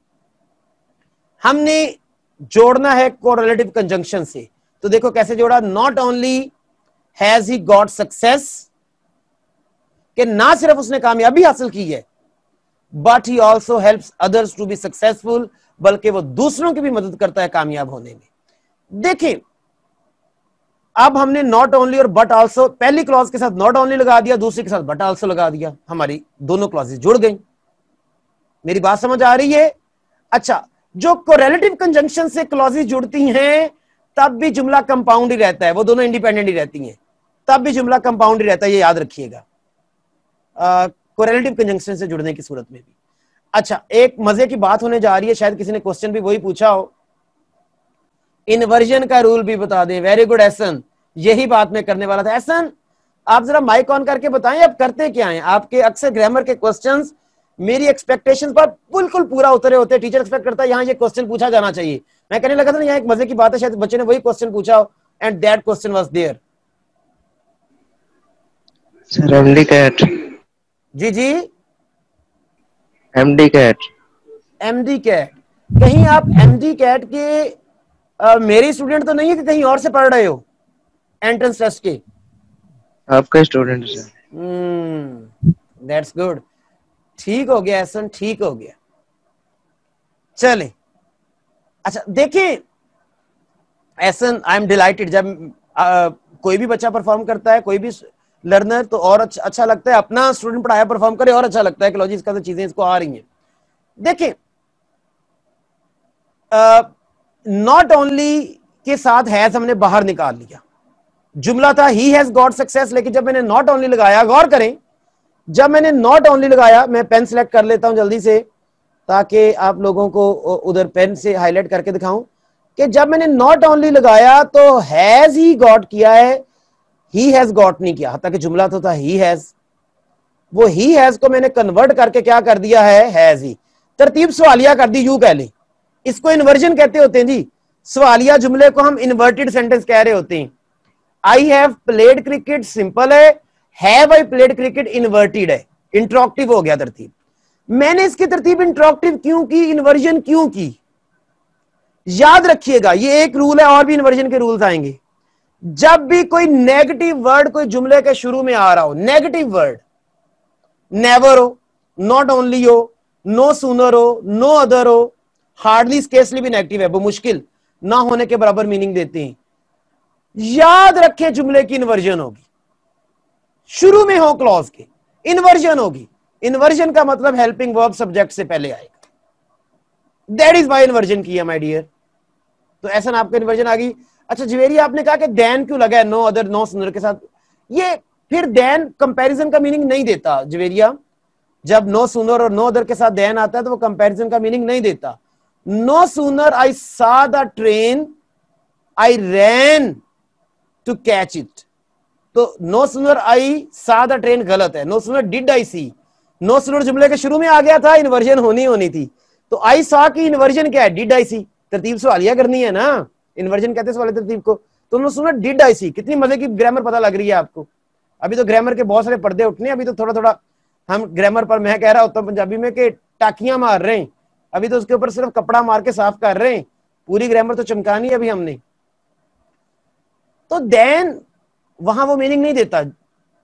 हमने जोड़ना है कोरिलेटिव कंजंक्शन से, तो देखो कैसे जोड़ा। Not only has he got success, कि ना सिर्फ उसने कामयाबी हासिल की है, but he also helps others to be successful, बल्कि वो दूसरों की भी मदद करता है कामयाब होने में। देखें, अब हमने नॉट ओनली और बट आल्सो, पहली क्लॉज के साथ नॉट ओनली लगा दिया, दूसरी के साथ बट आल्सो लगा दिया, हमारी दोनों क्लॉजेस जुड़ गई। मेरी बात समझ आ रही है? अच्छा, जो कोरिलेटिव कंजंक्शन से क्लॉजेस जुड़ती हैं तब भी जुमला कंपाउंड ही रहता है, वो दोनों इंडिपेंडेंट ही रहती हैं, तब भी जुमला कंपाउंड ही रहता है, ये याद रखिएगा कोरिलेटिव कंजंक्शन से जुड़ने की सूरत में भी। अच्छा, एक मजे की बात होने जा रही है, शायद किसी ने क्वेश्चन भी वही पूछा हो, इन्वर्जन का रूल भी बता दें। वेरी गुड एहसन, यही बात मैं करने वाला था। एहसन, आप जरा माइक ऑन करके बताएं आप करते क्या हैं। आपके अक्सर ग्रामर के क्वेश्चंस मेरी एक्सपेक्टेशंस पर बिल्कुल पूरा उतरे होते हैं। टीचर एक्सपेक्ट करता है यहाँ ये क्वेश्चन पूछा जाना चाहिए। मैं कहने लगा था ना यहाँ एक मजे की बात है, शायद बच्चे ने वही क्वेश्चन पूछा हो, and that question was there. Sir MDCAT, जी एमडी कैट, एमडी कैट। कहीं आप एमडी कैट के मेरी स्टूडेंट तो नहीं है कि कहीं और से पढ़ रहे हो एंट्रेंस टेस्ट के? आपका स्टूडेंट सर। दैट्स गुड, ठीक हो गया एहसन, ठीक हो गया। चले, अच्छा देखिए एहसन, आई एम डिलाइटेड जब कोई भी बच्चा परफॉर्म करता है, कोई भी लर्नर, तो और अच्छा लगता है। अपना स्टूडेंट पढ़ाया परफॉर्म करे और अच्छा लगता है कि लो जी इसका तो चीजें इसको आ रही हैं। देखिए, नॉट ओनली के साथ हैज हमने बाहर निकाल लिया, जुमला था ही हैज गॉट सक्सेस, लेकिन जब मैंने नॉट ओनली लगाया, गौर करें, जब मैंने नॉट ओनली लगाया, मैं पेन सिलेक्ट कर लेता हूं जल्दी से ताकि आप लोगों को उधर पेन से हाईलाइट करके दिखाऊं कि जब मैंने नॉट ओनली लगाया तो हैज ही गॉट किया है, ही हैज गॉट नहीं किया। ताकि जुमला तो था ही हैज, वो ही हैज को मैंने कन्वर्ट करके क्या कर दिया है, हैज ही। तरतीब सवालिया कर दी, यूं कह ली, इसको इन्वर्जन कहते होते हैं जी। सवालिया जुमले को हम इन्वर्टेड सेंटेंस कह रहे होते हैं। I have played cricket simple है, have I played cricket inverted है, इंट्रोक्टिव हो गया तरतीब। मैंने इसकी तरतीब इंट्रोक्टिव क्यों की, इन्वर्जन क्यों की? याद रखिएगा, ये एक रूल है, और भी इन्वर्जन के रूल्स आएंगे। जब भी कोई नेगेटिव वर्ड कोई जुमले के शुरू में आ रहा हो, नेगेटिव वर्ड, नेवर हो, नॉट ओनली हो, नो सूनर हो, नो अदर हो, हार्डली स्केसली भी नेगेटिव है, वो मुश्किल ना होने के बराबर मीनिंग देते हैं। याद रखें जुमले की इन्वर्जन होगी, शुरू में हो क्लॉज के, इन्वर्जन होगी। इन्वर्जन का मतलब हेल्पिंग वर्ब सब्जेक्ट से पहले आएगा, दैट इज वाई इन्वर्जन किया माय डियर। तो ऐसा ना आपका इन्वर्जन आ गई। अच्छा जवेरी, आपने कहा कि देन क्यों लगा है नो अदर नो सूनर के साथ? ये फिर देन कंपैरिजन का मीनिंग नहीं देता जवेरिया। जब नो सूनर और नो अदर के साथ देन आता है तो वो कंपैरिजन का मीनिंग नहीं देता। No sooner I saw the train I ran to catch it, तो no sooner I saw the train गलत है, no sooner did I see. No sooner जुमले के शुरू में आ गया था, इन्वर्जन होनी थी, तो आई सा की इन्वर्जन क्या है, डिड आई सी। तरतीब सवालिया करनी है ना, इन्वर्जन कहते हैं सवालिया तरतीब को। तो no sooner did I see, कितनी मजे की ग्रामर पता लग रही है आपको। अभी तो ग्रामर के बहुत सारे पर्दे उठने, अभी तो थोड़ा थोड़ा हम ग्रामर पर, मैं कह रहा होता हूं पंजाबी में कि टाकियां मार रहे हैं, अभी तो उसके ऊपर सिर्फ कपड़ा मार के साफ कर रहे हैं, पूरी ग्रामर तो चमकानी है अभी हमने। तो देन वहां वो मीनिंग नहीं देता।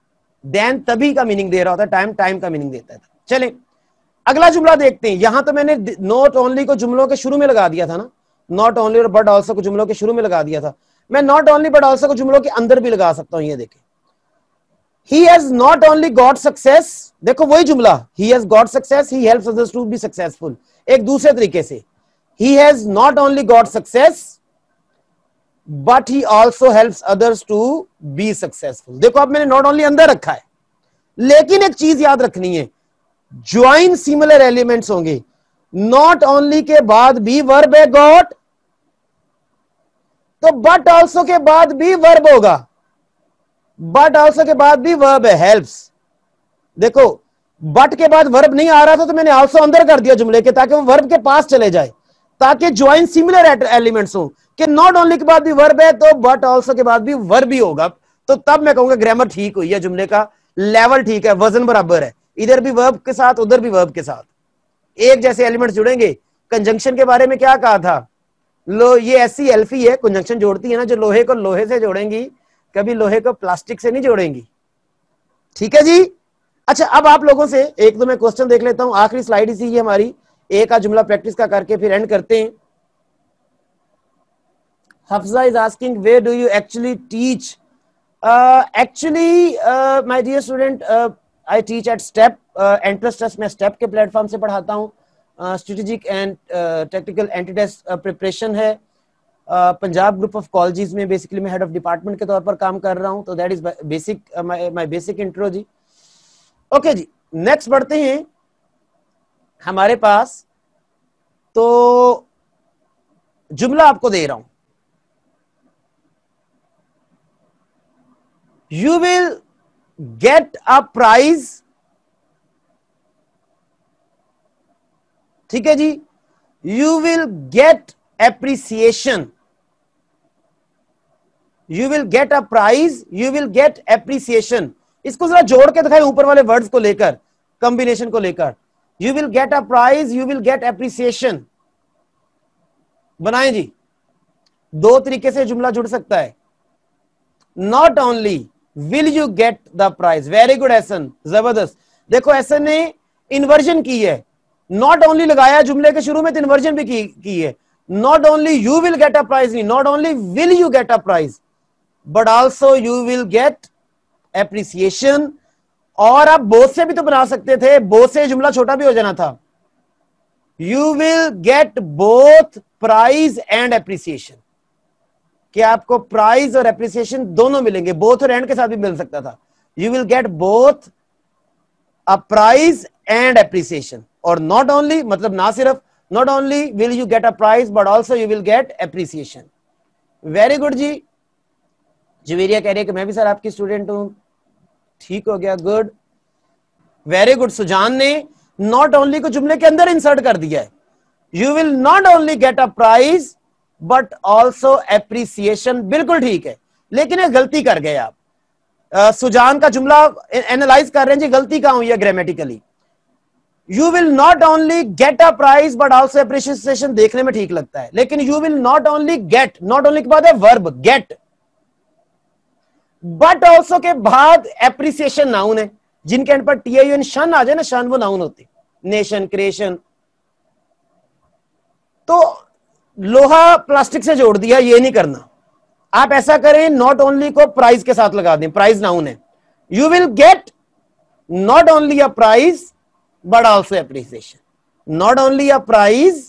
देन तभी का मीनिंग दे रहा होता है, टाइम टाइम का मीनिंग देता है। चलें अगला जुमला देखते हैं। यहां तो मैंने नॉट ओनली को जुमलों के शुरू में लगा दिया था ना, नॉट ओनली और बट ऑल्सो को जुमलों के शुरू में लगा दिया था। मैं नॉट ओनली बट ऑल्सो को जुमलों के अंदर भी लगा सकता हूं। ये देखें, he has not only got success, देखो वही जुमला, he has got success, he helps others to be successful, एक दूसरे तरीके से, he has not only got success but he also helps others to be successful। देखो अब मैंने नॉट ओनली अंदर रखा है, लेकिन एक चीज याद रखनी है, ज्वाइन सिमिलर एलिमेंट्स होंगे। नॉट ओनली के बाद भी वर्ब है गॉट, तो बट ऑल्सो के बाद भी वर्ब होगा, बट ऑल्सो के बाद भी वर्ब है हेल्प्स। देखो बट के बाद वर्ब नहीं आ रहा था तो मैंने ऑल्सो अंदर कर दिया जुमले के, ताकि वो वर्ब के पास चले जाए, ताकि ज्वाइन सिमिलर एलिमेंट्स हो कि नॉट ओनली के बाद भी वर्ब है तो बट ऑल्सो के बाद भी वर्ब ही होगा। तो तब मैं कहूंगा ग्रामर ठीक हुई है, जुमले का लेवल ठीक है, वजन बराबर है, इधर भी वर्ब के साथ उधर भी वर्ब के साथ एक जैसे एलिमेंट्स जुड़ेंगे। कंजंक्शन के बारे में क्या कहा था, ये ऐसी एल्फी है, कंजंक्शन जोड़ती है ना, जो लोहे को लोहे से जोड़ेंगी, कभी लोहे को प्लास्टिक से नहीं जोड़ेंगी। ठीक है जी। अच्छा अब आप लोगों से एक दो मैं क्वेश्चन देख लेता हूं, आखिरी स्लाइड इसी है हमारी, एक आध जुमला प्रैक्टिस का करके फिर एंड करते हैं। Hafza is asking where do you actually teach. Actually my dear student I teach at STEP entrance test, मैं स्टेप के प्लेटफॉर्म से पढ़ाता हूं। Strategic and technical entry test preparation है पंजाब ग्रुप ऑफ कॉलेजेस में। बेसिकली मैं हेड ऑफ डिपार्टमेंट के तौर पर काम कर रहा हूं, तो that is basic my basic intro जी। ओके जी, नेक्स्ट बढ़ते हैं हमारे पास। तो जुमला आपको दे रहा हूं, you will get a prize. ठीक है जी, you will get appreciation, you will get a prize, you will get appreciation. इसको जरा जोड़ के दिखाएं ऊपर वाले वर्ड्स को लेकर, कॉम्बिनेशन को लेकर। You will get a prize, you will get appreciation बनाएं जी। दो तरीके से जुमला जुड़ सकता है। Not only will you get the prize, very good Ehsan, जबरदस्त। देखो एहसन ने इन्वर्जन की है, नॉट ओनली लगाया जुमले के शुरू में तो इन्वर्जन भी की है। Not only you will get a prize, नहीं, not only will you get a prize but also you will get appreciation. और आप बोथ से भी तो बना सकते थे, बोथ से जुमला छोटा भी हो जाना था। You will get both prize and appreciation, कि आपको प्राइज और एप्रिसिएशन दोनों मिलेंगे, बोथ और एंड के साथ भी मिल सकता था। You will get both a prize and appreciation. और नॉट ओनली मतलब ना सिर्फ not only will you get a prize but also you will get appreciation. Very good जी। जवेरिया कह रही है कि मैं भी सर आपकी स्टूडेंट हूं, ठीक हो गया, गुड, वेरी गुड। सुजान ने नॉट ओनली को जुमले के अंदर इंसर्ट कर दिया है। You will not only get a prize but also appreciation, बिल्कुल ठीक है, लेकिन एक गलती कर गए आप। सुजान का जुमला एनालाइज कर रहे हैं जी, गलती कहां हुई है grammatically. You will not only get a prize but also appreciation देखने में ठीक लगता है, लेकिन you will not only get, not only के बाद है वर्ब गेट, बट ऑल्सो के बाद एप्रिसिएशन नाउन है, जिनके एंड पर टीआईएन शन आ जाए ना, शन वो नाउन होती, नेशन, क्रिएशन। तो लोहा प्लास्टिक से जोड़ दिया, ये नहीं करना। आप ऐसा करें, नॉट ओनली को प्राइज के साथ लगा दें, प्राइज नाउन है। You will get not only a prize but also appreciation, not only a prize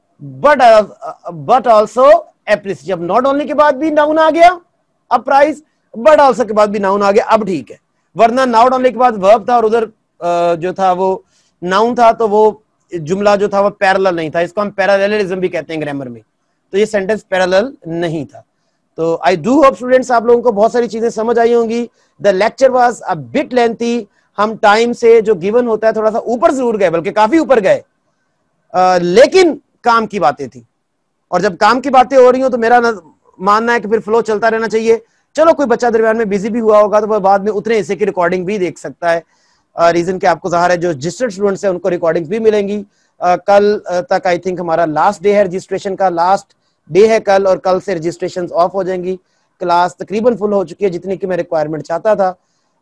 but also appreciation. जब नॉट ओनली के बाद भी नाउन आ गया, अब प्राइज, बट ऑल्सो के बाद भी नाउन आ गया, अब ठीक है। वरना नॉट ओनली के बाद वर्ब था और उधर जो था वो नाउन था, तो वो जुमला जो था वो पैरेलल नहीं था। इसको हम पैरेललिज्म भी कहते हैं ग्रामर में, तो ये सेंटेंस पैरेलल नहीं था। तो आई डू होप स्टूडेंट्स आप लोगों को बहुत सारी चीजें समझ आई होंगी। The lecture was a bit lengthy, हम टाइम से जो गिवन होता है थोड़ा सा ऊपर जरूर गए, बल्कि काफी ऊपर गए, लेकिन काम की बातें थी। और जब काम की बातें हो रही हो तो मेरा मानना है कि फिर फ्लो चलता रहना चाहिए। चलो कोई बच्चा दरमियान में बिजी भी हुआ होगा तो वह बाद में उतने हिस्से की रिकॉर्डिंग भी देख सकता है। रीजन कि आपको ज़ाहिर है जो रजिस्टर्ड स्टूडेंट्स हैं उनको रिकॉर्डिंग्स भी मिलेंगी। कल तक आई थिंक हमारा लास्ट डे है रजिस्ट्रेशन का, लास्ट डे है कल, और कल से रजिस्ट्रेशन ऑफ हो जाएंगी। क्लास तकरीबन फुल हो चुकी है जितनी की मैं रिक्वायरमेंट चाहता था।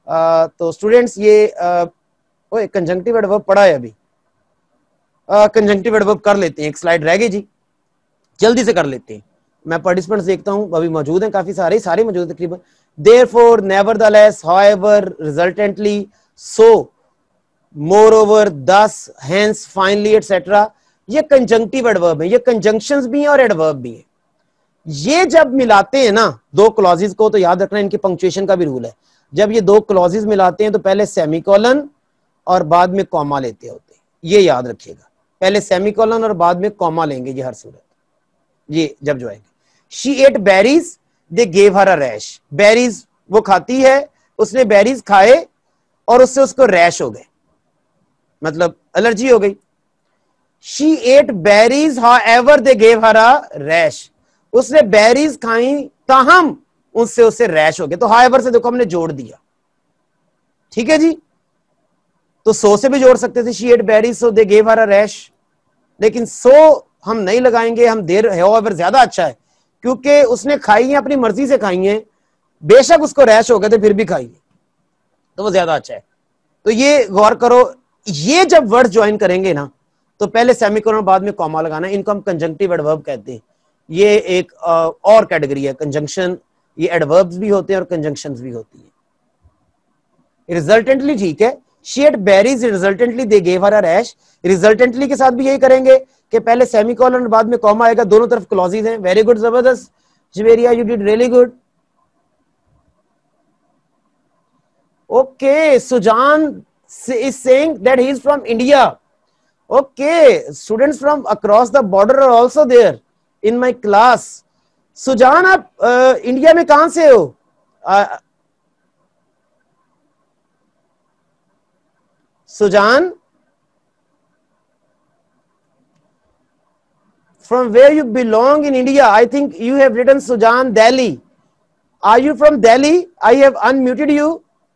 तो स्टूडेंट्स ये ओए कंजंक्टिव एडवर्ब पढ़ा है अभी, कंजंक्टिव एडवर्ब कर लेते हैं, एक स्लाइड रह गई जी, जल्दी से कर लेते हैं। मैं पार्टिसिपेंट्स देखता हूं अभी मौजूद हैं काफी सारे मौजूद तकरीबन। Therefore, nevertheless, however, resultantly, so, moreover, thus, hence, finally etcetera, ये कंजंक्टिव एडवर्ब है, ये कंजंक्शंस भी हैं और एडवर्ब भी हैं। ये जब मिलाते हैं ना दो क्लॉजेस को, तो याद रखना इनके पंक्चुएशन का भी रूल है, जब ये दो क्लॉजेस मिलाते हैं तो पहले सेमीकोलन और बाद में कॉमा लेते होते हैं, ये याद रखिएगा, पहले सेमीकोलन और बाद में कॉमा लेंगे ये हर सूरत, ये जब जो आएंगे। She ate berries they gave her a rash, berries वो खाती है, उसने बेरीज खाए और उससे उसको रैश हो गए, मतलब एलर्जी हो गई। She ate berries however they gave her a rash, उसने बेरीज खाई ताहम उससे उससे रैश हो गया। तो हाउएवर से देखो हमने जोड़ दिया, ठीक है जी, तो सो से भी जोड़ सकते थे, she ate berries so they gave her a rash, लेकिन सो हम नहीं लगाएंगे, हम देर हाउएवर ज्यादा अच्छा है, क्योंकि उसने खाई है, अपनी मर्जी से खाई है, बेशक उसको रैश हो गए थे फिर भी खाई, तो वो ज्यादा अच्छा है। तो ये गौर करो, ये जब वर्ड ज्वाइन करेंगे ना तो पहले सेमीकोलन बाद में कॉमा लगाना, इनको हम कंजंक्टिव एडवर्ब कहते हैं। ये एक और कैटेगरी है कंजंक्शन, ये एडवर्ब्स भी होते हैं और कंजंक्शंस भी होती है। रिजल्टेंटली ठीक है, she ate berries resultantly they gave her a rash, resultantly के साथ भी यही करेंगे कि पहले सेमीकोलन और बाद में कॉमा आएगा, दोनों तरफ क्लॉजेस हैं। वेरी गुड, जबरदस्त Javeria, you did really good. Okay, Sujan is saying that he is from India. Okay, students from across the border are also there in my class. Sujan आप इंडिया में कहां से हो? Sujan, from where you belong in India? I think you have written Sujan, Delhi. Are you from Delhi? I have unmuted you.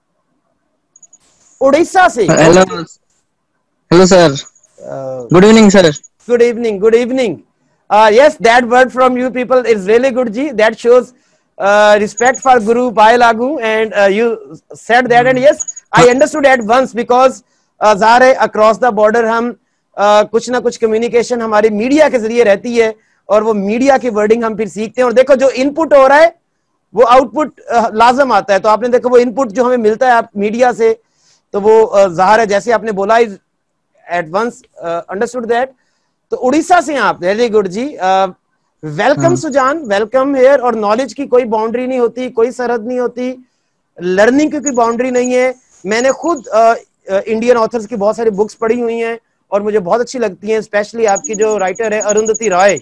Orissa से। Hello hello sir, good evening sir. Good evening, good evening. Yes, that word from you people is really good ji, that shows respect for Guru Pai Lagu, and you said that, and yes I understood at once, because ज़ाहिर है across the border हम कुछ ना कुछ communication हमारी media के जरिए रहती है, और वो मीडिया की वर्डिंग हम फिर सीखते हैं, और देखो जो इनपुट हो रहा है वो आउटपुट लाजम आता है। तो आपने देखो वो इनपुट जो हमें मिलता है आप मीडिया से, तो वो ज़ाहिर है जैसे आपने बोला एट वंस अंडरस्टूड दैट। तो उड़ीसा से आप, वेरी गुड जी, वेलकम सुजान, वेलकम हियर। और नॉलेज की कोई बाउंड्री नहीं होती, कोई सरहद नहीं होती, लर्निंग की कोई बाउंड्री नहीं है। मैंने खुद इंडियन ऑथर्स की बहुत सारी बुक्स पढ़ी हुई हैं और मुझे बहुत अच्छी लगती हैं, स्पेशली आपकी जो राइटर है अरुंधति रॉय।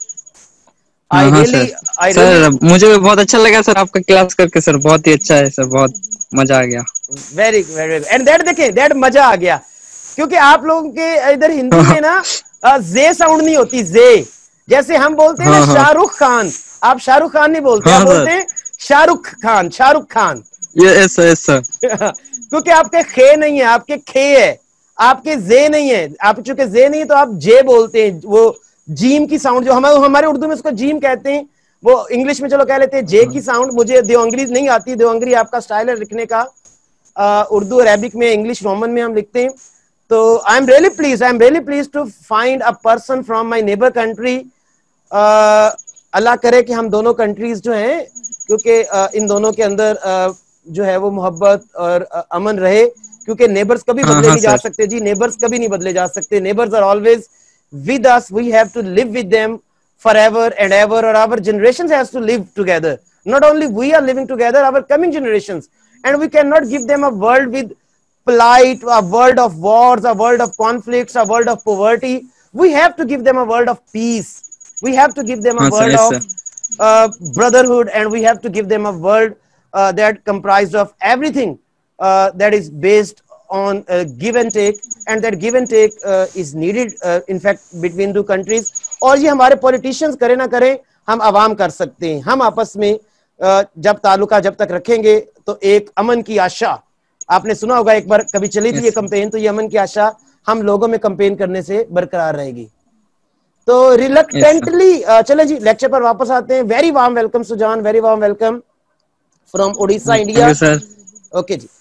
सर मुझे भी बहुत अच्छा लगा सर आपका क्लास करके सर, बहुत ही अच्छा है सर, बहुत मजा आ गया। वेरी वेरी, एंड दैट देखें, दैट मजा आ गया, क्योंकि आप लोगों के इधर हिंदी में ना जे साउंड नहीं होती, जे जैसे हम बोलते हैं ना शाहरुख खान, आप शाहरुख खान नहीं बोलते, आप बोलते हैं शाहरुख खान, शाहरुख खान। यस सर क्योंकि आपके खे नहीं है, आपके खे है, आपके जे नहीं है। आप चूंकि जे नहीं है तो आप जे बोलते हैं, वो जीम की साउंड जो हमारे उर्दू में उसको जीम कहते हैं, वो इंग्लिश में चलो कह लेते हैं जे की साउंड। मुझे देवंगरी नहीं आती, देवंगरी आपका स्टाइल है लिखने का, उर्दू अरेबिक में, इंग्लिश रोमन में हम लिखते हैं। तो I am really please to find a person from my neighbour country. अल्लाह करे कि हम दोनों कंट्रीज जो हैं, क्योंकि इन दोनों के अंदर जो है वो मोहब्बत और अमन रहे, क्योंकि नेबर्स कभी बदले नहीं जा सकते जी, नेबर्स कभी नहीं बदले जा सकते। Neighbours are always with us, we have to live with them forever and ever, or our generations has to live together. Not only we are living together, our coming generations, and we cannot give them a world with plight, a world of wars, a world of conflicts, a world of poverty. We have to give them a world of peace. We have to give them a world of brotherhood, and we have to give them a world that comprised of everything that is based on give and take, and that give and take is needed in fact between two countries. और ये हमारे politicians करें ना करें, हम आवाम कर सकते हैं। हम आपस में जब ताल्लुका जब तक रखेंगे तो एक अमन की आशा, आपने सुना होगा एक बार कभी चली थी ये कैंपेन, तो ये अमन की आशा हम लोगों में कैंपेन करने से बरकरार रहेगी। तो रिलक्टेंटली चले जी लेक्चर पर वापस आते हैं। Very warm welcome Sujan, very warm welcome from Orissa, India. Okay जी,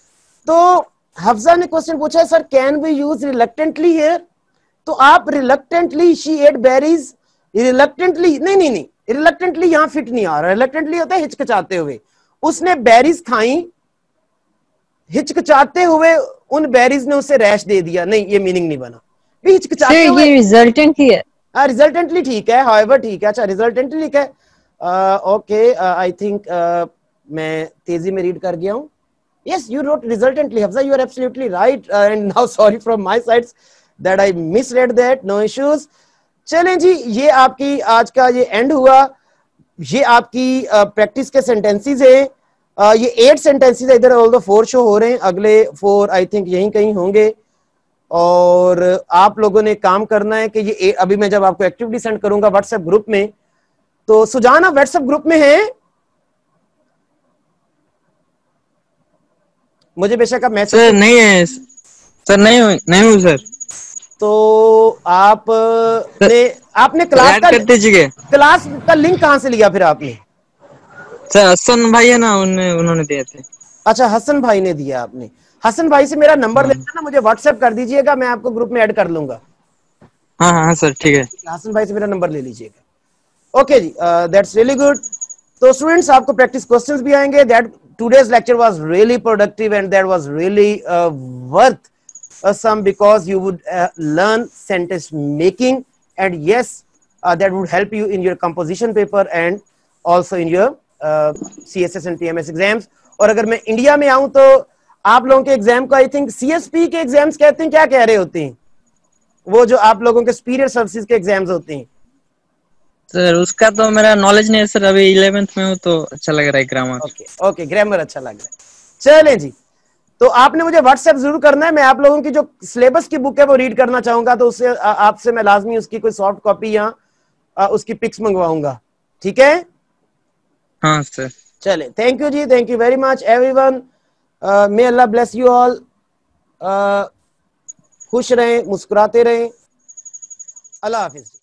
तो हफ्जा ने क्वेश्चन पूछा है sir can we use reluctantly here, तो आप reluctantly she ate berries, reluctantly नहीं, रिलक्टेंटली यहां फिट नहीं आ रहा, रिलक्टेंटली होता है हिचकिचाते हुए, उसने बेरीज खाई हिचकिचाते हुए, उन बेरीज ने उसे रैश दे दिया, नहीं ये मीनिंग नहीं बना, हिचकिचाते हुए ये रिजल्टेंटली है। रिजल्टेंटली ठीक है, हाउएवर ठीक है, अच्छा रिजल्टेंटली ठीक है, ओके आई थिंक मैं तेजी में रीड कर गया हूं। Yes, you wrote resultantly, Hafsa. You are absolutely right. And now, sorry from my side that I misread that. No issues. चलें जी, ये आपकी आज का ये एंड हुआ, ये आपकी प्रैक्टिस के सेंटेंसेस हैं, ये 8 सेंटेंसेस इधर ऑल द 4 शो हो रहे हैं, अगले 4 आई थिंक यहीं कहीं होंगे, और आप लोगों ने काम करना है कि ये अभी मैं जब आपको एक्टिविटी सेंड करूंगा व्हाट्सएप ग्रुप में, तो सुजान आप व्हाट्सएप ग्रुप में हैं? मुझे बेशक आप मैसेज सर नहीं है सर, नहीं हूँ सर। तो आपने क्लास कर दीजिए। क्लास का लिंक कहां से लिया फिर आपने? सर हसन भाई है ना, उन्होंने दिए थे। अच्छा हसन भाई ने दिया आपने, हसन भाई से मेरा नंबर लेना ना, मुझे व्हाट्सएप कर दीजिएगा, मैं आपको ग्रुप में ऐड कर लूंगा। हाँ सर ठीक है। हसन भाई से मेरा नंबर ले लीजिएगा। ओके जी, दैट्स रियली गुड। तो स्टूडेंट्स आपको प्रैक्टिस क्वेश्चंस भी आएंगे। That today's lecture was really productive and that was really worth some, because you would learn sentence making, and yes that would help you in your composition paper and also in your CSS and PMS exams। और अगर मैं India में आऊं तो आप लोगों के exam को आई थिंक CSP के एग्जाम्स कहते हैं, क्या कह रहे होते हैं वो जो आप लोगों के सुपीरियर सर्विसेज के एग्जाम्स होते हैं? सर उसका तो मेरा नॉलेज नहीं है सर, अभी 11th में हूँ तो अच्छा लग रहा है ग्रामर। ओके ग्रामर अच्छा लग रहा है। चलें जी, तो आपने मुझे व्हाट्सएप जरूर करना है, मैं आप लोगों की जो सिलेबस की बुक है वो रीड करना चाहूंगा, तो उससे आपसे मैं लाजमी उसकी कोई सॉफ्ट कॉपी या उसकी पिक्स मंगवाऊंगा, ठीक है? हाँ सर। चले, थैंक यू जी, thank you very much everyone, may Allah bless you all, खुश रहें, मुस्कुराते रहें, अल्लाह हाफिज।